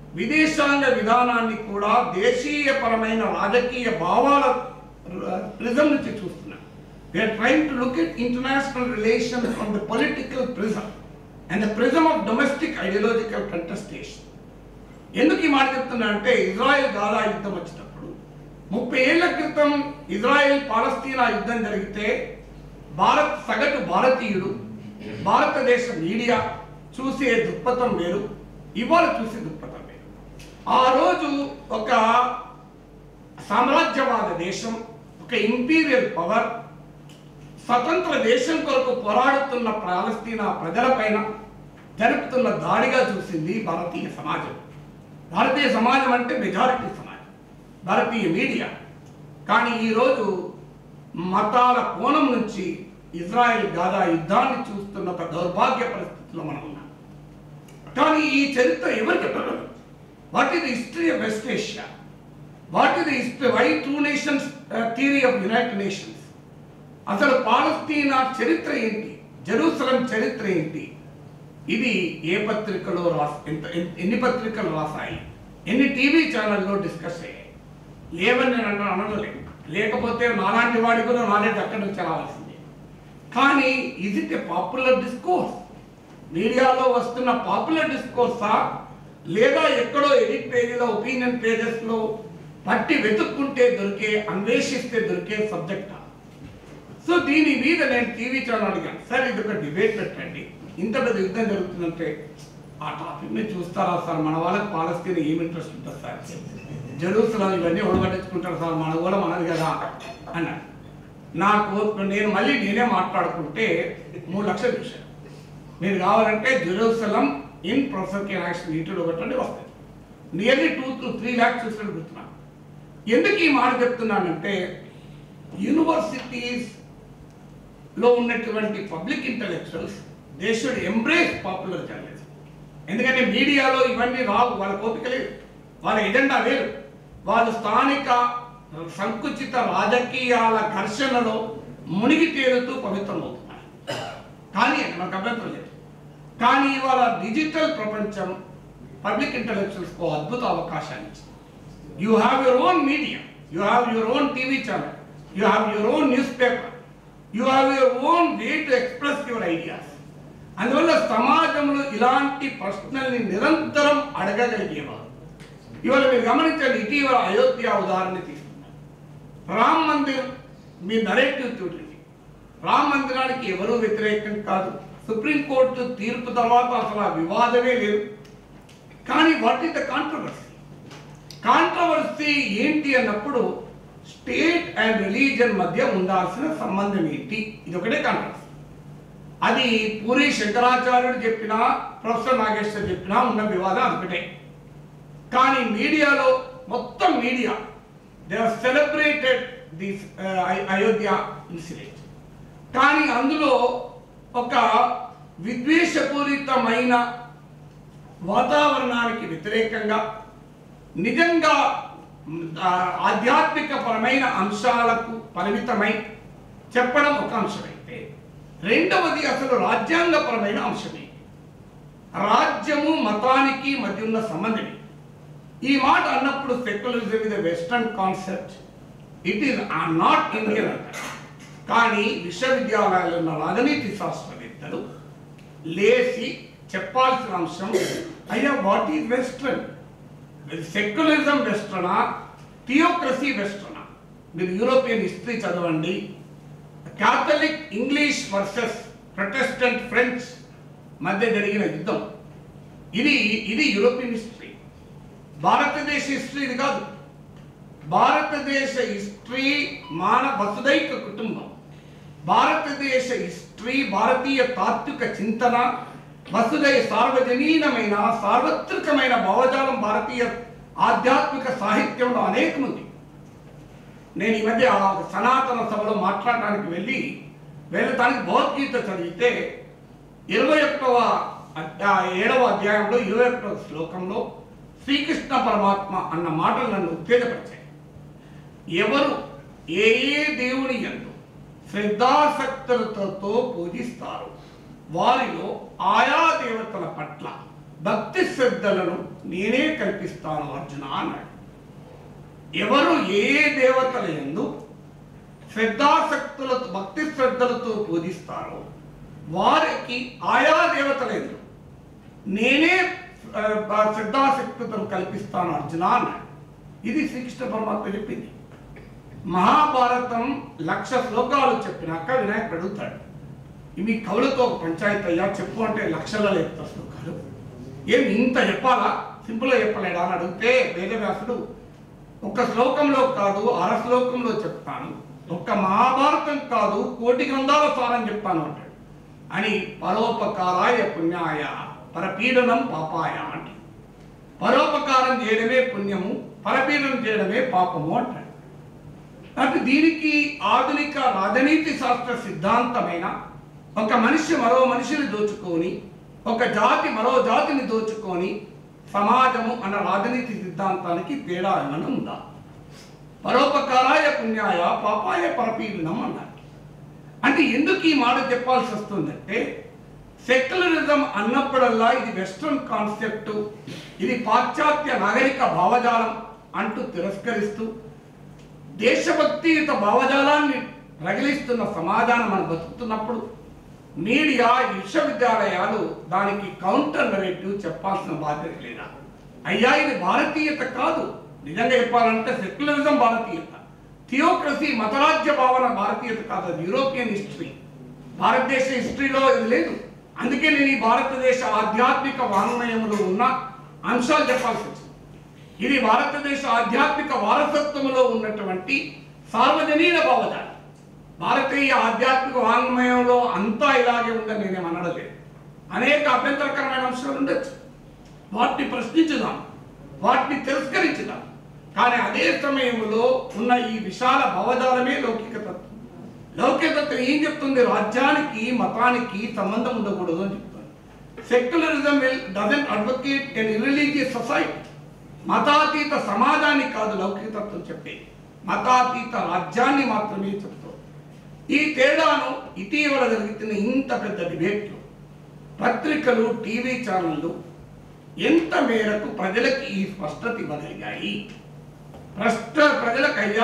విదేశాంగ విధానాన్ని కూడా దేశీయపరమైన రాజకీయ భావాల ప్రిజం నుంచి చూస్తున్నారు. They are trying to look at international relations from the political prism and the prism of domestic ideological contestation. ఎందుకు ఈ మాట చెప్తున్నా అంటే, ఇజ్రాయెల్ గాజా యుద్ధం వచ్చినప్పుడు 30 ఏళ్ల క్రితం ఇజ్రాయెల్ పాలస్తీనా యుద్ధం జరిగితే సగటు భారతీయుడు, భారతదేశ మీడియా చూసే దృక్పథం వేరు, ఇవాళ చూసే దృక్పథం వేరు. ఆ రోజు ఒక సామ్రాజ్యవాద దేశం, ఒక ఇంపీరియల్ పవర్ స్వతంత్ర దేశం కొరకు పోరాడుతున్న పాలస్తీనా ప్రజలపైన జరుపుతున్న దాడిగా చూసింది భారతీయ సమాజం. భారతీయ సమాజం అంటే మెజారిటీ సమాజం, భారతీయ మీడియా. కానీ ఈరోజు మతాల కోణం నుంచి ఇజ్రాయెల్ గాజా యుద్ధాన్ని చూస్తున్న ఒక దౌర్భాగ్య పరిస్థితిలో మనం ఉన్నాం. కానీ ఈ చరిత్ర ఎవరికి చెప్పగలరు? What is the history of West Asia? What is the history why two nations theory of United Nations? అసలు పాలస్తీనా చరిత్ర ఏంటి? జెరూసలం చరిత్ర ఏంటి? ఇది ఏ పత్రికలో ఎన్ని పత్రికలు రాసాయి, ఎన్ని టీవీ ఛానల్లో డిస్కస్ అయ్యాయి? లేవని నేను అనలేదు, లేకపోతే నాలాంటి వాడి కూడా నాలెడ్జ్ అక్కడి నుంచి రావాల్సిందే. కానీ is it a popular discourse? మీడియాలో వస్తున్న పాపులర్ డిస్కోర్సా, లేదా ఎక్కడో ఎడిట్ పేజీలో ఒపీనియన్ పేజెస్లో పట్టి వెతుక్కుంటే దొరికే, అన్వేషిస్తే దొరికే సబ్జెక్టా? సో దీని మీద నేను టీవీ ఛానల్ అడిగాను, సార్ ఇది ఒక డిబేట్ పెట్టండి, ఇంత పెద్ద యుద్ధం జరుగుతుందంటే ఆ టాపిక్ని చూస్తారా సార్? మన వాళ్ళకి పాలస్తీనా ఏమి ఇంట్రెస్ట్ ఉంటుంది సార్? జెరూసలం ఇవన్నీ ఒడగట్టించుకుంటారు సార్, మన కూడా మనది కదా అన్నాడు. నేను నేనే మాట్లాడుకుంటే 3 లక్షలు చూశాను. మీరు కావాలంటే Jerusalem in professor K Nageshwar YouTube ఒకటి వస్తుంది. నియర్లీ 2 to 3 lakhs చూసినట్టు గుర్తున్నాను. ఎందుకు ఈ మాట చెప్తున్నానంటే, యూనివర్సిటీస్లో ఉన్నటువంటి public intellectuals they should embrace popular journalism. ఎందుకంటే మీడియాలో ఇవన్నీ రావు, వాళ్ళ కోపిక లేదు, వాళ్ళ ఎజెండా వేరు. వాళ్ళు స్థానిక సంకుచిత రాజకీయాల ఘర్షణలో మునిగి తేలుతూ పవిత్రమవుతున్నారు. కానీ మనకు అభ్యంతరం లేదు. కానీ ఇవాళ డిజిటల్ ప్రపంచం పబ్లిక్ ఇంటలెక్చువల్స్కు అద్భుత అవకాశాన్ని ఇచ్చింది. You have your own media, you have your own TV channel, you have your own newspaper, you have your own way to express your ideas. అందువల్ల సమాజంలో ఇలాంటి ప్రశ్నల్ని నిరంతరం అడగగలిగేవారు. ఇవాళ మీరు గమనించండి, ఇటీవల అయోధ్య ఉదాహరణ తీసుకున్నారు. రామ్ మందిర్ మీ నరేటివ్ చూడండి. రామ్ మందిరానికి ఎవరూ వ్యతిరేకం కాదు. సుప్రీంకోర్టు తీర్పు తర్వాత అసలు ఆ వివాదమే లేదు. కానీ what is the controversy? Controversy ఏంటి అన్నప్పుడు స్టేట్ అండ్ రిలీజన్ మధ్య ఉండాల్సిన సంబంధం ఏంటి? ఇది ఒకటే కాంట్రవర్సీ. అది పూరి శంకరాచార్యుడు చెప్పినా, ప్రొఫెసర్ నాగేశ్వర్ చెప్పినా ఉన్న వివాదం అదొకటే. కానీ మీడియాలో మొత్తం media they have celebrated this Ayodhya incident. కానీ అందులో ఒక విద్వేషపూరితమైన వాతావరణానికి వ్యతిరేకంగా నిజంగా ఆధ్యాత్మిక పరమైన అంశాలకు పరిమితమై చెప్పడం ఒక అంశమైతే, రెండవది అసలు రాజ్యాంగపరమైన అంశమే. రాజ్యము మతానికి మధ్య ఉన్న సంబంధమే. ఈ మాట అన్నప్పుడు secularism is a western concept, it is not Indian అంటారు. కానీ విశ్వవిద్యాలయాల్లో ఉన్న రాజనీతి శాస్త్రవేత్తలు లేచి చెప్పాల్సిన అంశం, అయ్యా వాట్ ఈజ్ వెస్టర్న్? సెక్యులరిజం వెస్టర్నా, థియోక్రసీ వెస్టర్నా? మీరు యూరోపియన్ హిస్టరీ చదవండి. Catholic English versus Protestant French మధ్య జరిగిన యుద్ధం, ఇది యూరోపియన్ హిస్టరీ. భారతదేశ హిస్టరీ ఇది కాదు. భారతదేశ హిస్టరీ వసుదైక కుటుంబం. భారతదేశ హిస్టరీ, భారతీయ తాత్విక చింతన, వసుదై సార్వజనీనమైన సార్వత్రికమైన భావజాలం భారతీయ ఆధ్యాత్మిక సాహిత్యంలో అనేకముంది. నేను ఈ మధ్య సనాతన సభలో మాట్లాడడానికి వెళ్ళటానికి భగవద్గీత చదివితే 7వ అధ్యాయంలో 21వ శ్లోకంలో శ్రీకృష్ణ పరమాత్మ అన్న మాటలు నన్ను ఉత్తేజపరిచాయి. ఎవరు ఏ దేవుని యందు శ్రద్ధాసక్తులతో పూజిస్తారు వారిలో ఆయా దేవతల పట్ల భక్తి శ్రద్ధలను నేనే కల్పిస్తాను అర్జున అన్నాడు. ఎవరు ఏ దేవతల యందు శ్రద్ధాసక్తులతో భక్తి శ్రద్ధలతో పూజిస్తారో వారికి ఆయా దేవతల యందు నేనే శ్రద్ధాశక్తులను కల్పిస్తాను అర్జున అన్నాడు. ఇది శ్రీకృష్ణ పరమాత్మ చెప్పింది. మహాభారతం 1,00,000 శ్లోకాలు చెప్పినాక వినాయకుడు అడుగుతాడు, ఇవి కవులతో ఒక పంచాయతీ అయ్యా చెప్పు అంటే లక్షలలో చెప్తారు శ్లోకాలు, ఏమి ఇంత చెప్పాలా, సింపుల్గా చెప్పలేడా అని అడిగితే వేదవ్యాసుడు ఒక శ్లోకంలో కాదు 6 శ్లోకంలో చెప్తాను, ఒక్క మహాభారతం కాదు 1,000,000 గ్రంథాల సారం చెప్తాను అంటాడు. అని పరోపకారాయ పుణ్యాయ పరపీడనం పాపాయ అంటే పరోపకారం చేయడమే పుణ్యము, పరపీడనం చేయడమే పాపము అంటాడు. అంటే దీనికి ఆధునిక రాజనీతి శాస్త్ర సిద్ధాంతమైన ఒక మనిషి మరో మనిషిని దోచుకొని, ఒక జాతి మరో జాతిని దోచుకొని సమాజము అన్న రాజనీతి సిద్ధాంతానికి తేడా ఏమైనా ఉందా? పరోపకారాయ పుణ్యాయ పాపాయ పరపీడనం అన్నారు. అంటే ఎందుకు ఈ మాట చెప్పాల్సి వస్తుందంటే, సెక్యులరిజం అన్నప్పుడల్లా ఇది వెస్ట్రన్ కాన్సెప్ట్, ఇది పాశ్చాత్య నాగరిక భావజాలం అంటూ తిరస్కరిస్తూ దేశభక్తియుత భావజాలాన్ని రగిలిస్తున్న సమాజాన్ని మనం బతుకుతున్నప్పుడు మీడియా, విశ్వవిద్యాలయాలు దానికి కౌంటర్ నెరేటివ్ చెప్పాల్సిన బాధ్యత లేదా? అయ్యా ఇది భారతీయత కాదు, నిజంగా చెప్పాలంటే సెక్యులరిజం భారతీయత, థియోక్రసీ మతరాజ్య భావన భారతీయత కాదు, అది యూరోపియన్ హిస్టరీ. భారతదేశ హిస్టరీలో ఇది లేదు. అందుకే నేను ఈ భారతదేశ ఆధ్యాత్మిక వాంగ్మయంలో ఉన్న అంశాలు చెప్పాల్సి వచ్చింది. ఇది భారతదేశ ఆధ్యాత్మిక వారసత్వంలో ఉన్నటువంటి సార్వజనీన భావజాలం. భారతీయ ఆధ్యాత్మిక వాంగ్మయంలో అంతా ఇలాగే ఉందని నేనేం అనడం లేదు. అనేక అభ్యంతరకరమైన అంశాలు ఉండొచ్చు, వాటిని ప్రశ్నించుదాం, వాటిని తిరస్కరించుదాం. కానీ అదే సమయంలో ఉన్న ఈ విశాల భావజాలమే లౌకిక తత్వం. లౌకిక తత్వం ఏం చెప్తుంది? రాజ్యానికి మతానికి సంబంధం ఉండకూడదు అని చెప్తుంది. Secularism doesn't advocate an irreligious society. మతాతీత సమాజాన్ని కాదు లౌకిక తత్వం చెప్పేది, మతాతీత రాజ్యాన్ని మాత్రమే చెప్తుంది. ఈ తేడాను ఇటీవల జరుగుతున్న ఇంత పెద్ద డిబేట్లు పత్రికలు, టీవీ ఛానళ్ళు ఎంత మేరకు ప్రజలకు ఈ స్పష్టత ఇవ్వగలిగాయి? ప్రజలకయ్యా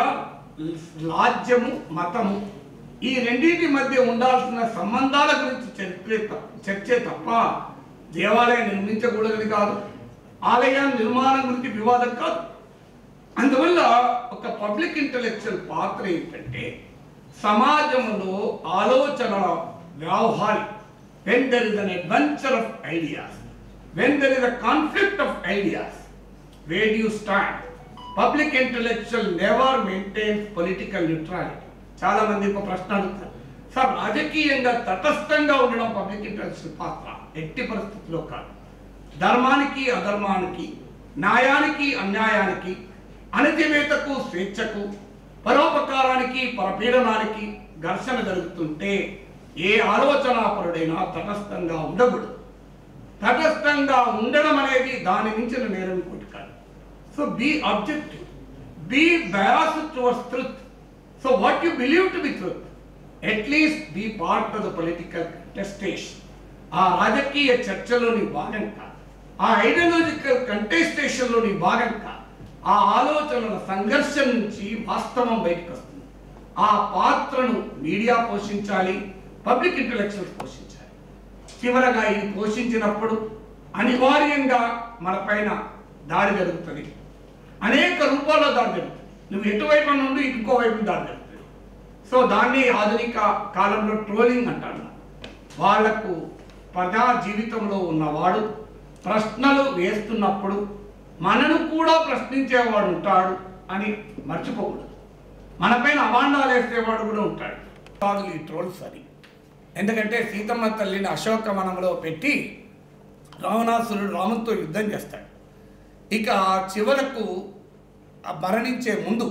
రాజ్యము మతము ఈ రెండింటి మధ్య ఉండాల్సిన సంబంధాల గురించి చర్చే తప్ప దేవాలయం నిర్మించకూడదని కాదు, ఆలయం నిర్మాణం గురించి వివాదం కాదు. అందువల్ల ఒక పబ్లిక్ ఇంటలెక్చువల్ పాత్ర ఏంటంటే సమాజంలో ఆలోచనల వ్యవహారం. when there is an adventure of ideas, when there is a conflict of ideas, where do you stand? Public intellectual never maintains political neutrality. చాలా మంది ఒక ప్రశ్న అడుగుతారు, సార్ రాజకీయంగా తటస్థంగా ఉండడం పబ్లిక్ ఇంటలెక్చువల్ పాత్ర? ఎట్టి పరిస్థితుల్లో కాదు. ధర్మానికి అధర్మానికి, న్యాయానికి అన్యాయానికి, అణచివేతకు స్వేచ్ఛకు, పరోపకారానికి పరపీడనానికి ఘర్షణ జరుగుతుంటే ఏ ఆలోచనాపరుడైనా తటస్థంగా ఉండకూడదు. తటస్థంగా ఉండడం అనేది దాని మించిన నేరం ఇంకోటి కాదు. So be objective, be biased towards truth. So what you believe to be truth, at least be part of the political contestation. ఆ రాజకీయ చర్చలోని భాగంగా, ఆ ఐడియాలజికల్ కంటెస్టేషన్లోని భాగంగా ఆ ఆలోచనల సంఘర్షణ నుంచి వాస్తవం బయటకు వస్తుంది. ఆ పాత్రను మీడియా పోషించాలి, పబ్లిక్ ఇంటలెక్చువల్స్ పోషించాలి. చివరగా ఇది పోషించినప్పుడు అనివార్యంగా మన పైన దాడి జరుగుతుంది, అనేక రూపాల్లో దాడి జరుగుతుంది. నువ్వు ఎటువైపు నుండి ఇంకోవైపు దాడి జరుగుతుంది. సో దాన్ని ఆధునిక కాలంలో ట్రోలింగ్ అంటారు. వాళ్లకు ప్రజా జీవితంలో ఉన్నవాడు ప్రశ్నలు వేస్తున్నప్పుడు మనను కూడా ప్రశ్నించేవాడు ఉంటాడు అని మర్చిపోకూడదు. మనపైన అవాండాలు వేసేవాడు కూడా ఉంటాడు. కాదు ఈ ట్రోల్స్ అని. ఎందుకంటే సీతమ్మ తల్లిని అశోకవనంలో పెట్టి రావణాసురుడు రాముతో యుద్ధం చేస్తాడు. ఇక చివరకు మరణించే ముందు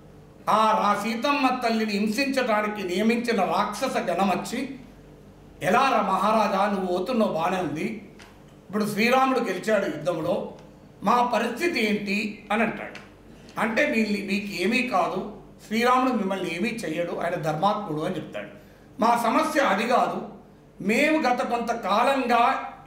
ఆ సీతమ్మ తల్లిని హింసించడానికి నియమించిన రాక్షస గణం వచ్చి, ఎలా రా మహారాజా నువ్వు పోతున్నావు బాగానే ఉంది, ఇప్పుడు శ్రీరాముడు గెలిచాడు యుద్ధంలో, మా పరిస్థితి ఏంటి అని అంటాడు. అంటే మీకు ఏమీ కాదు, శ్రీరాముడు మిమ్మల్ని ఏమీ చెయ్యడు, ఆయన ధర్మాత్ముడు అని చెప్తాడు. మా సమస్య అది కాదు, మేము గత కొంతకాలంగా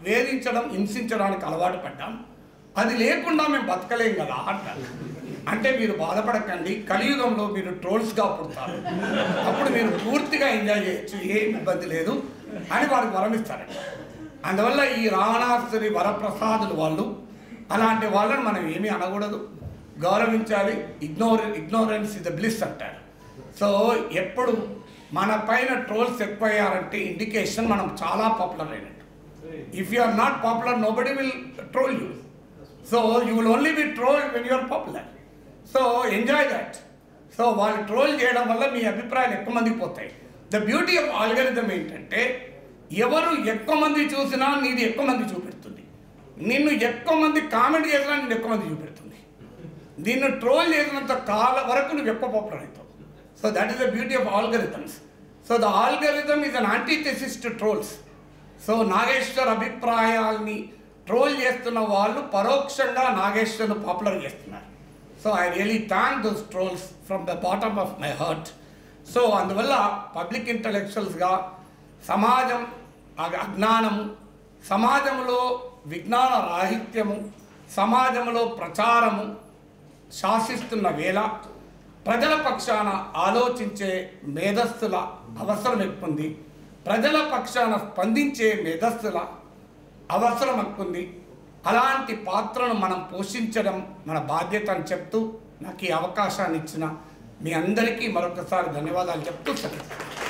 వేధించడం, హింసించడానికి అలవాటు పడ్డాం. అది లేకుండా మేము బతకలేం కదా అంటారు. అంటే మీరు బాధపడకండి, కలియుగంలో మీరు ట్రోల్స్గా పుడతారు, అప్పుడు మీరు పూర్తిగా ఎంజాయ్ చేయొచ్చు, ఏం ఇబ్బంది లేదు అని వారికి వరమిస్తారండి. అందువల్ల ఈ రావణాసురి వరప్రసాదులు వాళ్ళు, అలాంటి వాళ్ళని మనం ఏమీ అనకూడదు, గౌరవించాలి. ఇగ్నోరెన్స్ ఇస్ ద బ్లిస్ అంటారు. సో ఎప్పుడు మన పైన ట్రోల్స్ ఎక్కువయ్యారంటే ఇండికేషన్ మనం చాలా పాపులర్ అయినట్టు. If you are not popular, nobody will troll you. So you will only be trolled when you are popular. So enjoy that. So వాళ్ళు troll చేయడం వల్ల మీ అభిప్రాయాలు ఎక్కువ మందికి పోతాయి. ద బ్యూటీ ఆఫ్ ఆల్గరిథం ఏంటంటే ఎవరు ఎక్కువ మంది చూసినా నీది ఎక్కువ మంది చూపెడుతుంది, నిన్ను ఎక్కువ మంది కామెంట్ చేసినా నిన్ను ఎక్కువ మంది చూపెడుతుంది, నిన్ను ట్రోల్ చేసినంత కాలం వరకు నువ్వు ఎక్కువ పాపులర్ అవుతావు. So that is the beauty of algorithms. So the algorithm is an antithesis to trolls. So Nageshwar అభిప్రాయాల్ని ట్రోల్ చేస్తున్న వాళ్ళు పరోక్షంగా నాగేశ్వర్ను పాపులర్ చేస్తున్నారు. So I really thank those trolls from the bottom of my heart. So అందువల్ల public ఇంటలెక్చువల్స్గా సమాజం అజ్ఞానము, సమాజంలో విజ్ఞాన రాహిత్యము, సమాజంలో ప్రచారము శాసిస్తున్న వేళ ప్రజల పక్షాన ఆలోచించే మేధస్సుల అవసరం ఎక్కువ ఉంది, ప్రజల పక్షాన స్పందించే మేధస్సుల అవసరం ఎక్కువ ఉంది. అలాంటి పాత్రను మనం పోషించడం మన బాధ్యత అని చెప్తూ నాకు ఈ అవకాశాన్ని ఇచ్చిన మీ అందరికీ మరొకసారి ధన్యవాదాలు చెప్తూ సెలవు.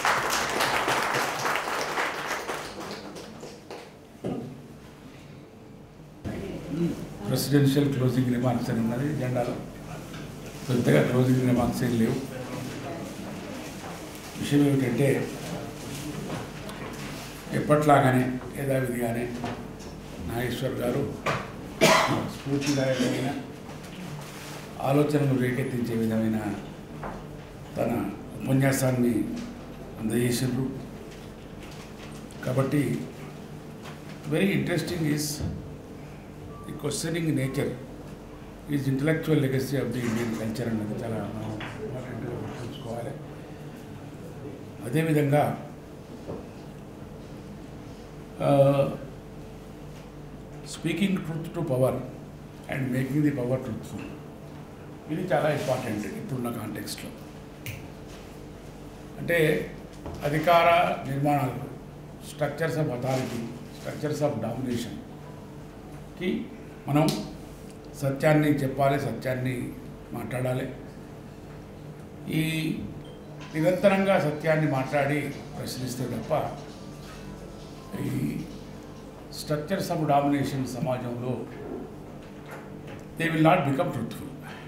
ప్రెసిడెన్షియల్ క్లోజింగ్ రిమార్క్స్ అని ఉన్నది జెండాలో. పెద్దగా క్లోజింగ్ రిమార్క్స్ ఏం లేవు. విషయం ఏమిటంటే ఎప్పట్లాగానే యథావిధిగానే నాగేశ్వర్ గారు స్ఫూర్తిదాయకమైన ఆలోచనలు రేకెత్తించే విధమైన తన ఉపన్యాసాన్ని అందజేసిండ్రు. కాబట్టి very interesting is the questioning nature is intellectual legacy of the Indian culture అన్నది చాలా ఇంపార్టెంట్గా గుర్తుంచుకోవాలి. అదేవిధంగా speaking truth to power and making the power truthful, ఇది చాలా ఇంపార్టెంట్ ఇప్పుడున్న కాంటెక్స్ట్లో. అంటే అధికార నిర్మాణాలు, structures of authority, structures of డామినేషన్కి మనం సత్యాన్ని చెప్పాలి, సత్యాన్ని మాట్లాడాలి. ఈ నిరంతరంగా సత్యాన్ని మాట్లాడి ప్రశ్నిస్తే తప్ప ఈ స్ట్రక్చర్స్ ఆఫ్ డామినేషన్ సమాజంలో they will not become truthful.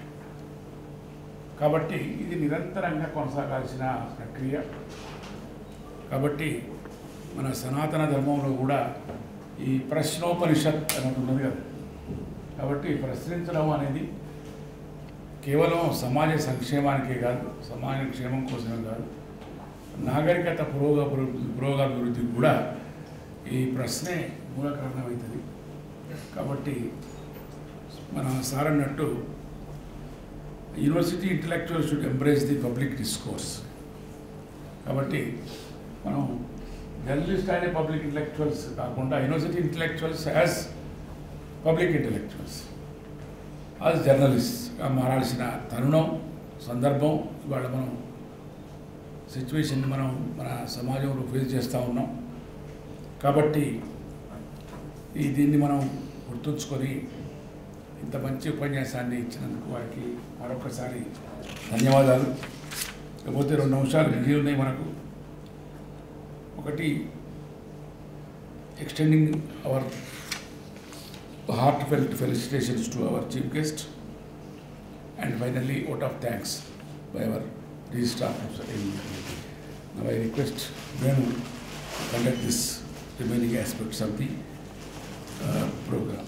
కాబట్టి ఇది నిరంతరంగా కొనసాగాల్సిన ప్రక్రియ. కాబట్టి మన సనాతన ధర్మంలో కూడా ఈ ప్రశ్నోపనిషత్ అనేది ఉన్నది కదా. కాబట్టి ప్రశ్నించడం అనేది కేవలం సమాజ సంక్షేమానికే కాదు, సమాజ క్షేమం కోసమే కాదు, నాగరికత పురోగభివృద్ధికి కూడా ఈ ప్రశ్నే మూల కారణమవుతుంది. కాబట్టి మన సార్ అన్నట్టు university intellectual should embrace the public discourse. కాబట్టి మనం జర్నలిస్ట్ అనే పబ్లిక్ ఇంటలెక్చువల్స్ కాకుండా university intellectuals as public intellectuals, as జర్నలిస్ట్గా మారాల్సిన తరుణం, సందర్భం ఇవాళ మనం సిచ్యువేషన్ని మనం మన సమాజంలో ఫేస్ చేస్తూ ఉన్నాం. కాబట్టి దీన్ని మనం గుర్తుంచుకొని ఇంత మంచి ఉపన్యాసాన్ని ఇచ్చినందుకు వారికి మరొకసారి ధన్యవాదాలు. లేకపోతే 2 అంశాలు మిగిలి ఉన్నాయి మనకు. ఒకటి, extending our heartfelt felicitations to our chief guest, and finally vote of thanks by our registrar professor. Now I request Venu to conduct this remaining aspects of the program.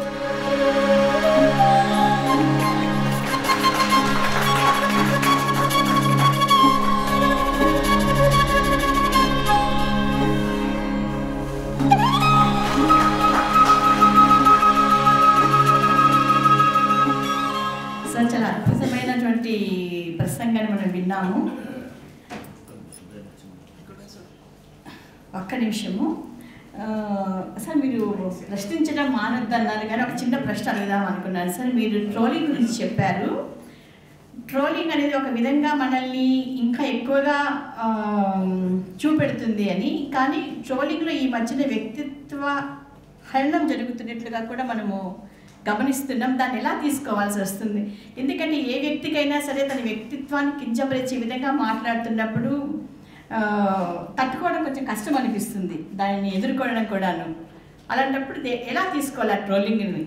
చాలా అద్భుతమైనటువంటి ప్రసంగాన్ని మనం విన్నాము. ఒక్క నిమిషము. సార్ మీరు ప్రశ్నించడం మానొద్దన్నారు కానీ ఒక చిన్న ప్రశ్న అడుగుదాం అనుకున్నాను సార్. మీరు ట్రోలింగ్ గురించి చెప్పారు. ట్రోలింగ్ అనేది ఒక విధంగా మనల్ని ఇంకా ఎక్కువగా చూపెడుతుంది అని. కానీ ట్రోలింగ్లో ఈ మధ్యన వ్యక్తిత్వ హరణం జరుగుతున్నట్లుగా కూడా మనము గమనిస్తున్నాం. దాన్ని ఎలా తీసుకోవాల్సి వస్తుంది? ఎందుకంటే ఏ వ్యక్తికైనా సరే తన వ్యక్తిత్వాన్ని కించపరిచే విధంగా మాట్లాడుతున్నప్పుడు తట్టుకోవడం కొంచెం కష్టం అనిపిస్తుంది, దాన్ని ఎదుర్కోవడం కూడాను. అలాంటప్పుడు ఎలా తీసుకోవాలి ఆ ట్రోలింగ్ని?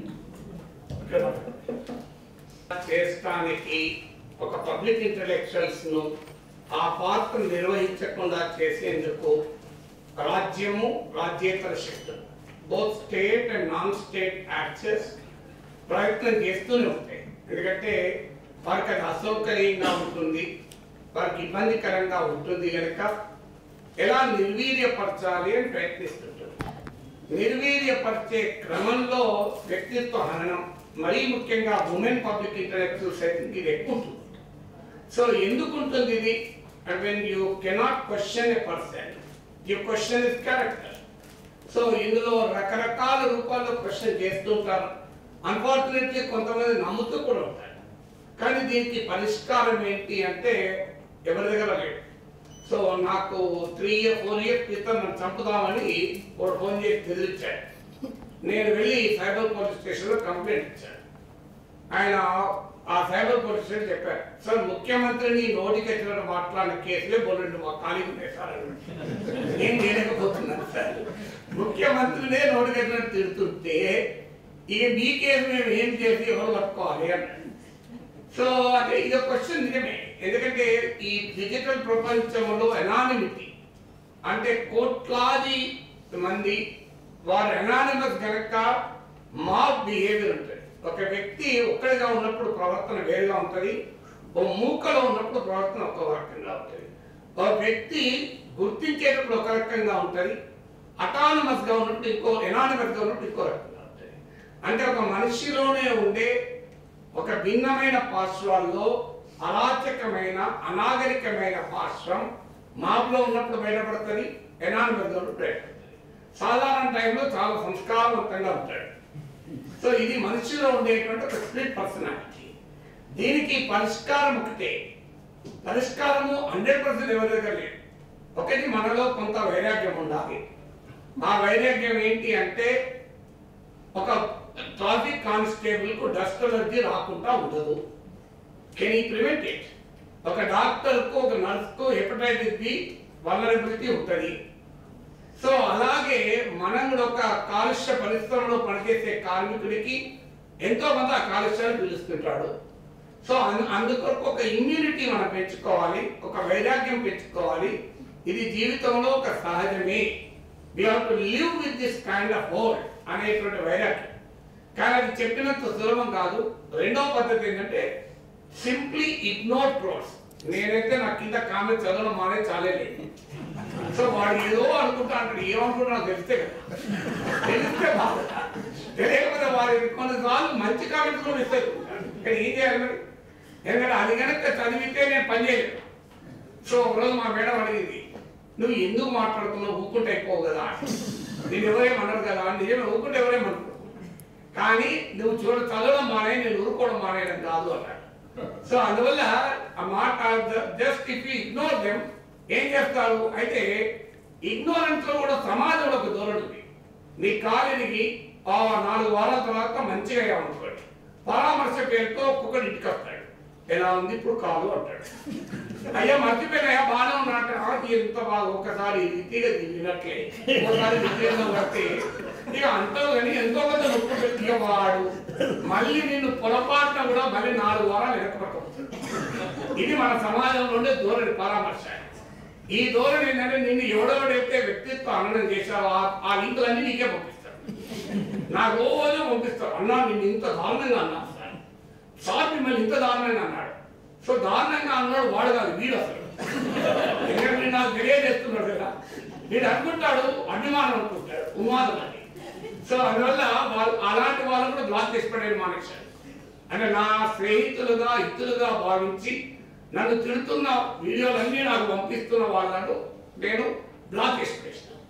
చేస్తానికి ఒక పబ్లిక్ ఇంటలెక్చువల్స్ను ఆ పాత్ర నిర్వహించకుండా చేసేందుకు రాజ్యము, రాజ్యేతర శక్తులు, both state and non state actors ప్రయత్నం చేస్తూనే ఉంటాయి. ఎందుకంటే వారికి అది అసౌకర్యంగా ఉంటుంది, వారికి ఇబ్బందికరంగా ఉంటుంది కనుక ఎలా నిర్వీర్యపరచాలి అని ప్రయత్నిస్తుంటుంది. నిర్వీర్యపరిచే క్రమంలో వ్యక్తిత్వ హననం, మరీ ముఖ్యంగా ఉమెన్ పబ్లిక్ ఇంటలెక్చువల్స్ అయితే ఇది ఎక్కువ ఉంటుంది. సో ఎందుకు ఉంటుంది ఇది? And when you cannot question a person, you question his character. So ఇందులో రకరకాల రూపాల్లో క్వశ్చన్ చేస్తుంటారు. అన్ఫార్చునేట్లీ కొంతమంది నమ్ముతూ కూడా ఉంటారు. కానీ దీనికి పరిష్కారం ఏంటి అంటే ఎవరి దగ్గర లేదు. సో నాకు 3-4 years క్రితం నన్ను చంపుదామని ఒక ఫోన్ చేసి బెదిరించాడు. నేను వెళ్ళి సైబర్ పోలీస్ స్టేషన్లో కంప్లైంట్ ఇచ్చాను. ఆయన ఆ సైబర్ పోలీస్ స్టేషన్ చెప్పారు, సార్ ముఖ్యమంత్రిని నోటికి వచ్చిన మాట్లాడిన కేసులే బోలండి మా ఖాళీగా ఉన్నాయి సార్. నేను చేయలేకపోతున్నాను సార్, ముఖ్యమంత్రినే నోటికి వచ్చినట్టు తిడుతుంటే ఇక మీ కేసు మేము ఏం చేసి ఎవరు పట్టుకోవాలి అన్నాడు. సో అంటే ఇది క్వశ్చన్ నిజమే. ఎందుకంటే ఈ డిజిటల్ ప్రపంచంలో ఎనానిమిటీ అంటే కోట్లాది మంది వారు ఎనానిమస్ కనుక మాబ్ బిహేవియర్ ఉంటుంది. ఒక వ్యక్తి ఒక్కడిగా ఉన్నప్పుడు ప్రవర్తన వేరుగా ఉంటుంది, ఓ మూకలో ఉన్నప్పుడు ప్రవర్తన ఒక రకంగా ఉంటుంది. ఒక వ్యక్తి గుర్తించేటప్పుడు ఒక రకంగా ఉంటుంది, అటానమస్గా ఉన్నప్పుడు ఇంకో, ఎనానిమస్గా ఉన్నప్పుడు ఇంకో రకంగా ఉంటుంది. అంటే ఒక మనిషిలోనే ఉండే ఒక భిన్నమైన పార్శ్వాల్లో అరాచకమైన అనాగరికమైన పార్శ్వం మాబ్లో ఉన్నప్పుడు బయటపడుతుంది, ఎనానిమస్గా ఉన్నప్పుడు బయటపడుతుంది. సాధారణ టైంలో చాలా సంస్కారవంతంగా ఉంటాడు. సో ఇది మనిషిలో ఉండేటువంటి ఒక స్ప్లిట్ పర్సనాలిటీ. దీనికి పరిష్కారం ఒకటే. పరిష్కారము 100% ఎవరి దగ్గర లేదు. ఒకటి మనలో కొంత వైరాగ్యం ఉండాలి. ఆ వైరాగ్యం ఏంటి అంటే ఒక ట్రాఫిక్ కానిస్టేబుల్ కు డస్ట్ అలర్జీ రాకుండా ఉండదు. Can you prevent it? ఒక డాక్టర్ కు, ఒక నర్స్ కు హెపటైటిస్ బి వల్నరబిలిటీ ఉంటుంది. సో అలాగే మనం కూడా ఒక కాలుష్య పరిశ్రమలో పనిచేసే కార్మికుడికి ఎంతో మంది ఆ కాలుష్యాన్ని పిలుస్తుంటాడు. సో అందుకొరకు ఒక ఇమ్యూనిటీ మనం పెంచుకోవాలి, ఒక వైరాగ్యం పెంచుకోవాలి. ఇది జీవితంలో ఒక సహజమే. We have to live with this kind of hold అనేటువంటి వైరాగ్యం. కానీ అది చెప్పినంత సులభం కాదు. రెండవ పద్ధతి ఏంటంటే సింప్లీ ఇగ్నోర్ ట్రోల్స్. నేనైతే నా కింద కామెంట్ చదవడం మానే చాలేదు. సో వాడు ఏదో అనుకుంటా అంటాడు, ఏమనుకుంటున్నా తెలిస్తే కదా, తెలిస్తే బాగా, తెలియకపోతే వాడు కొన్నిసార్లు మంచి కామెంట్స్ కూడా ఇస్తారు. కానీ ఏం చేయాలి మరి? ఎందుకంటే అది కనుక చదివితే నేను పని చేయలేదు. సో ఒకరోజు మా మేడం అడిగింది, నువ్వు ఎందుకు మాట్లాడుతున్నావు, ఊరుకుంటే అయిపోవు కదా, నేను ఎవరేమన్నారు కదా, నిజమే ఊరుకుంటే ఎవరేమన్నారు, కానీ నువ్వు చదవడం మానే, నేను ఊరుకోవడం మానేయడం కాదు అన్నాడు. సో అందువల్ల ఆ మాట just if you ignore them ఏం చేస్తారు అయితే ఇగ్నోరెన్స్ లో కూడా సమాజంలో ఒక ధోరణి ఉంది. నీ కాలికి 4 వారాల తర్వాత మంచిగా అయ్యామనుకోండి, పరామర్శ పేరుతో ఒక్కొక్కటి ఇంటికి వస్తాడు, ఎలా ఉంది ఇప్పుడు కాలు అంటాడు. అయ్యా మర్చిపోయినాయా, బాగానే ఉన్నట్టు ఎంత బాగా ఒకసారి రీతిగా తిరిగినట్లే ఒకసారి రీతిగా పడితే ఇక అంటావు కానీ ఎంతో కొంత నొప్పు పెట్టి వాడు మళ్ళీ నిన్ను పొరపాటున కూడా మళ్ళీ 4 వారాలు వెనకపడకపోతుంది. ఇది మన సమాజంలో ఉండే ధోరణి, పరామర్శ. ఈ ధోరణి ఏంటంటే నిన్ను ఎవడెవడైతే వ్యక్తిత్వ హననం చేశావో ఆ లింకులన్నీ నీకే పంపిస్తాడు. నాకు రోజు పంపిస్తాడు, అన్నా నిన్ను ఇంత దారుణంగా అన్నాడు సార్, మిమ్మల్ని ఇంత దారుణంగా అన్నాడు. సో దారుణంగా అన్నాడు వాడు కాదు, వీడు అసలు. ఎందుకంటే నాకు తెలియజేస్తున్నాడు కదా, వీడు అనుకుంటాడు అభిమానం అనుకుంటాడు, ఉన్మాదం అని. సో అందువల్ల వాళ్ళు అలాంటి వాళ్ళు కూడా బ్లాక్ చేసి పడేది మానేశారు. అంటే నా స్నేహితులుగా ఇతరులుగా భావించి నన్ను తిడుతున్న వీడియోలన్నీ నాకు పంపిస్తున్న వాళ్ళను నేను బ్లాక్ చేసి పడేసాను.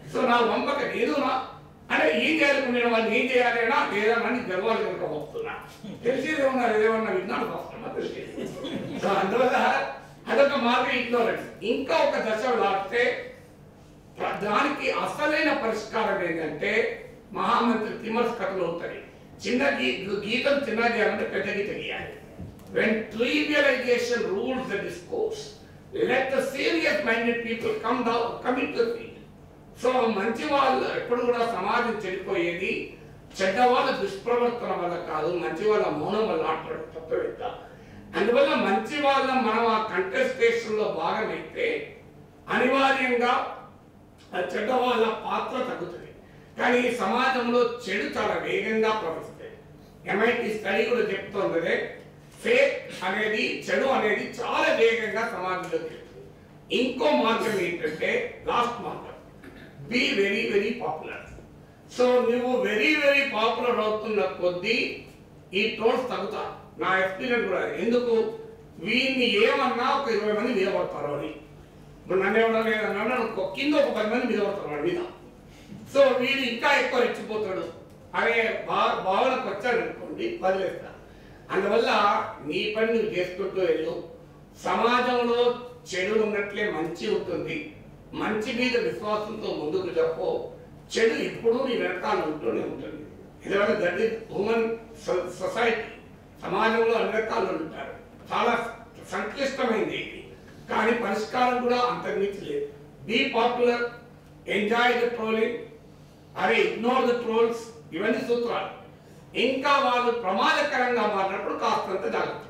సో నాకు పంపక లేదు నా అంటే ఏం చేయాలనుకున్నాను వాళ్ళు ఏం చేయాలి అన్నా లేదన్నా గర్వాలు కనుక వస్తున్నా తెలిసేది ఉన్నారు ఏదేమన్నా విన్నాను వస్తున్నా తెలిసేది. సో అందువల్ల అదొక మార్గం ఇగ్నోరెన్స్. ఇంకా ఒక దశ దాటితే దానికి అసలైన పరిష్కారం ఏంటంటే మహామంత్రి తిమ్మర్స్ కథలు అవుతాయి. చిన్న గీతం చిన్న చేయాలంటే పెద్ద గీత గీయాలి. When trivialization rules the discourse, let the serious-minded people come into the field. So మంచి వాళ్ళు ఎప్పుడు కూడా సమాజం చెడిపోయేది చెడ్డవాళ్ళ దుష్ప్రవర్తన వల్ల కాదు, మంచి వాళ్ళ మౌనం వల్ల ఆటలు తప్పవేద్ద. అందువల్ల మంచి వాళ్ళ మనం ఆ కంటెస్టేషన్లో భాగమైతే అనివార్యంగా చెడ్డవాళ్ళ పాత్ర తగ్గుతుంది. కానీ సమాజంలో చెడు చాలా వేగంగా ప్రవహిస్తుంది. MIT స్టడీ కూడా చెప్తోందే ఫేక్ అనేది చెడు అనేది చాలా వేగంగా సమాజంలో తెలుస్తుంది. ఇంకో మార్గం ఏంటంటే లాస్ట్ మార్గం, be very very popular. So నువ్వు వెరీ వెరీ పాపులర్ అవుతున్న కొద్దీ ఈ ట్రోల్స్ తగ్గుతా. నా ఎక్స్పీరియన్స్ కూడా ఎందుకు వీడిని ఏమన్నా ఒక 20 మంది మీద పడతారు అని. ఇప్పుడు నన్ను ఎవడో లేదన్నా కింద ఒక 10 మంది మీద పడతారు వాడి మీద. సో వీడు ఇంకా ఎక్కువ రెచ్చిపోతాడు. అరే భావనకు వచ్చాడు అనుకోండి వదిలేస్తా. అందువల్ల నీ పని నువ్వు చేసుకుంటూ వెళ్ళు. సమాజంలో చెడు ఉన్నట్లే మంచి ఉంటుంది. మంచి మీద విశ్వాసంతో ముందుకు చెప్పు. చెడు ఎప్పుడూ నీ వెనకాల ఉంటూనే ఉంటుంది. ఎందుకంటే దట్ ఈస్ హ్యూమన్ సొసైటీ. సమాజంలో అన్ని రకాలు ఉంటారు. చాలా సంక్లిష్టమైంది ఇది, కానీ పరిష్కారం కూడా అంతర్మించి లేదు. Be popular, enjoy the trolling, అరే ఇగ్నోర్ ద ట్రోల్స్, ఇవన్నీ సూత్రాలు. ఇంకా వాళ్ళు ప్రమాదకరంగా మారినప్పుడు కాస్తంత జాగ్రత్త.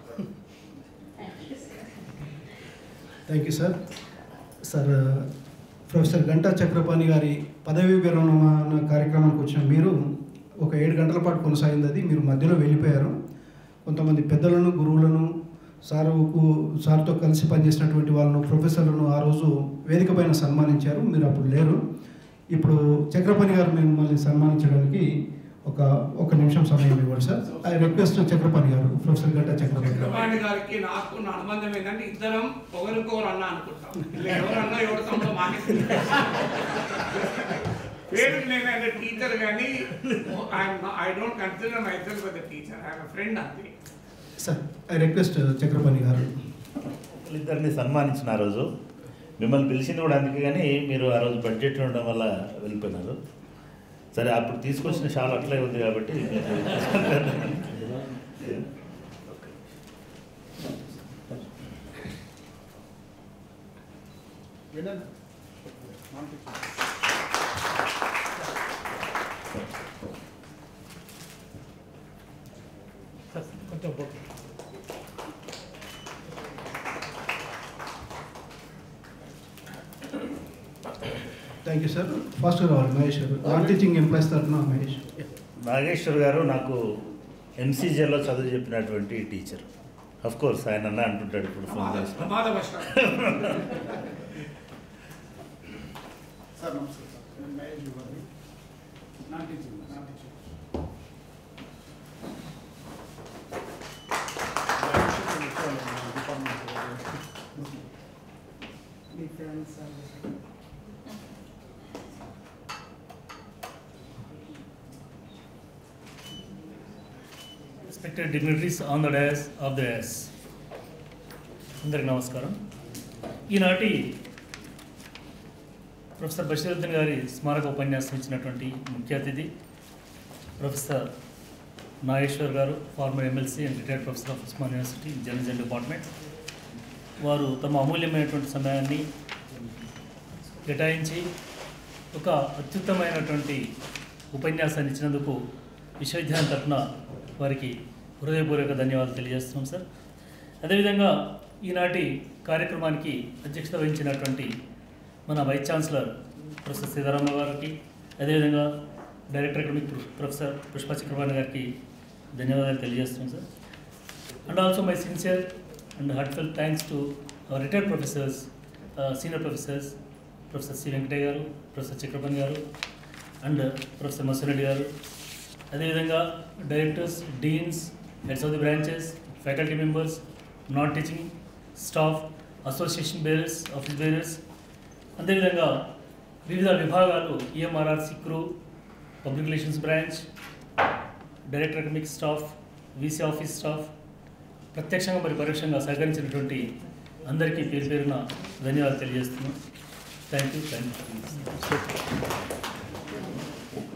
Thank you sir. Sir professor Ganta Chakrapani గారి పదవీ విరమణ కార్యక్రమానికి వచ్చిన మీరు ఒక 7 గంటల పాటు కొనసాగింది. అది మీరు మధ్యలో వెళ్ళిపోయారు. కొంతమంది పెద్దలను, గురువులను, సార్తో కలిసి పనిచేసినటువంటి వాళ్ళను, ప్రొఫెసర్లను ఆ రోజు వేదిక పైన సన్మానించారు. మీరు అప్పుడు లేరు. ఇప్పుడు చక్రపాణి గారు మిమ్మల్ని సన్మానించడానికి ఒక నిమిషం సమయం ఇవ్వండి సార్. ఐ రిక్వెస్ట్ చక్రపాణి గారు, ప్రొఫెసర్ గంటా చక్రపాణి గారికి నాకు అనుబంధం ఏంటంటే ఇద్దరం ఒకరికొకరు అన్నా అనుకుంటాం. ఎవరన్నా ఎవరితో మానేసింది పేరు నేను టీచర్ కానీ I don't consider myself as a teacher. I am a friend అంతే. సార్ ఐ రిక్వెస్ట్ చక్రపాణి గారు. ఇద్దరిని సన్మానించిన ఆ రోజు మిమ్మల్ని పిలిచింది కూడా అందుకే, కానీ మీరు ఆ రోజు బడ్జెట్ ఉండడం వల్ల వెళ్ళిపోయినారు. సరే అప్పుడు తీసుకొచ్చిన షాల్ అట్లే ఉంది కాబట్టి థ్యాంక్ యూ సార్. ఫస్ట్ రావాలి మహేష్ గారు, నాన్ టీచింగ్ ఎంప్లాయీస్ తరఫున మహేష్. నాగేశ్వర్ గారు నాకు MCJలో చదువు చెప్పినటువంటి టీచర్. అఫ్ కోర్స్ ఆయన అన్న అంటుంటాడు ఇప్పుడు ఫోన్ చేసి. Respected dignitaries on the dais of the dais. అందరికి నమస్కారం. ఈనాటి ప్రొఫెసర్ బషీరుద్దీన్ గారి స్మారక ఉపన్యాసం ఇచ్చినటువంటి ముఖ్య అతిథి ప్రొఫెసర్ నాగేశ్వర్ గారు, former MLC and retired professor of Osmania university journalism department. వారు తమ అమూల్యమైనటువంటి సమయాన్ని కేటాయించి ఒక అత్యుత్తమైనటువంటి ఉపన్యాసాన్ని ఇచ్చినందుకు విశ్వవిద్యాలయం తరఫున వారికి హృదయపూర్వక ధన్యవాదాలు తెలియజేస్తున్నాం సార్. అదేవిధంగా ఈనాటి కార్యక్రమానికి అధ్యక్షత వహించినటువంటి మన వైస్ ఛాన్సలర్ ప్రొఫెసర్ సీతారామ గారికి, అదేవిధంగా director academic professor Pushpa Chakrapani గారికి ధన్యవాదాలు తెలియజేస్తున్నాం sir. And also my sincere and heartfelt thanks to our retired professors, senior professors professor C Venkataiah గారు, ప్రొఫెసర్ చక్రపాణి గారు అండ్ ప్రొఫెసర్ మసూరెడ్డి గారు, అదేవిధంగా directors, deans, heads of the branches, faculty members, non teaching staff, association bearers, office bearers, అదేవిధంగా వివిధ విభాగాలు EMRRC crew, public relations branch, director economic staff, VC office staff, ప్రత్యక్షంగా మరి పరోక్షంగా సహకరించినటువంటి అందరికీ పేరు పేరున ధన్యవాదాలు తెలియజేస్తున్నాం. Thank you.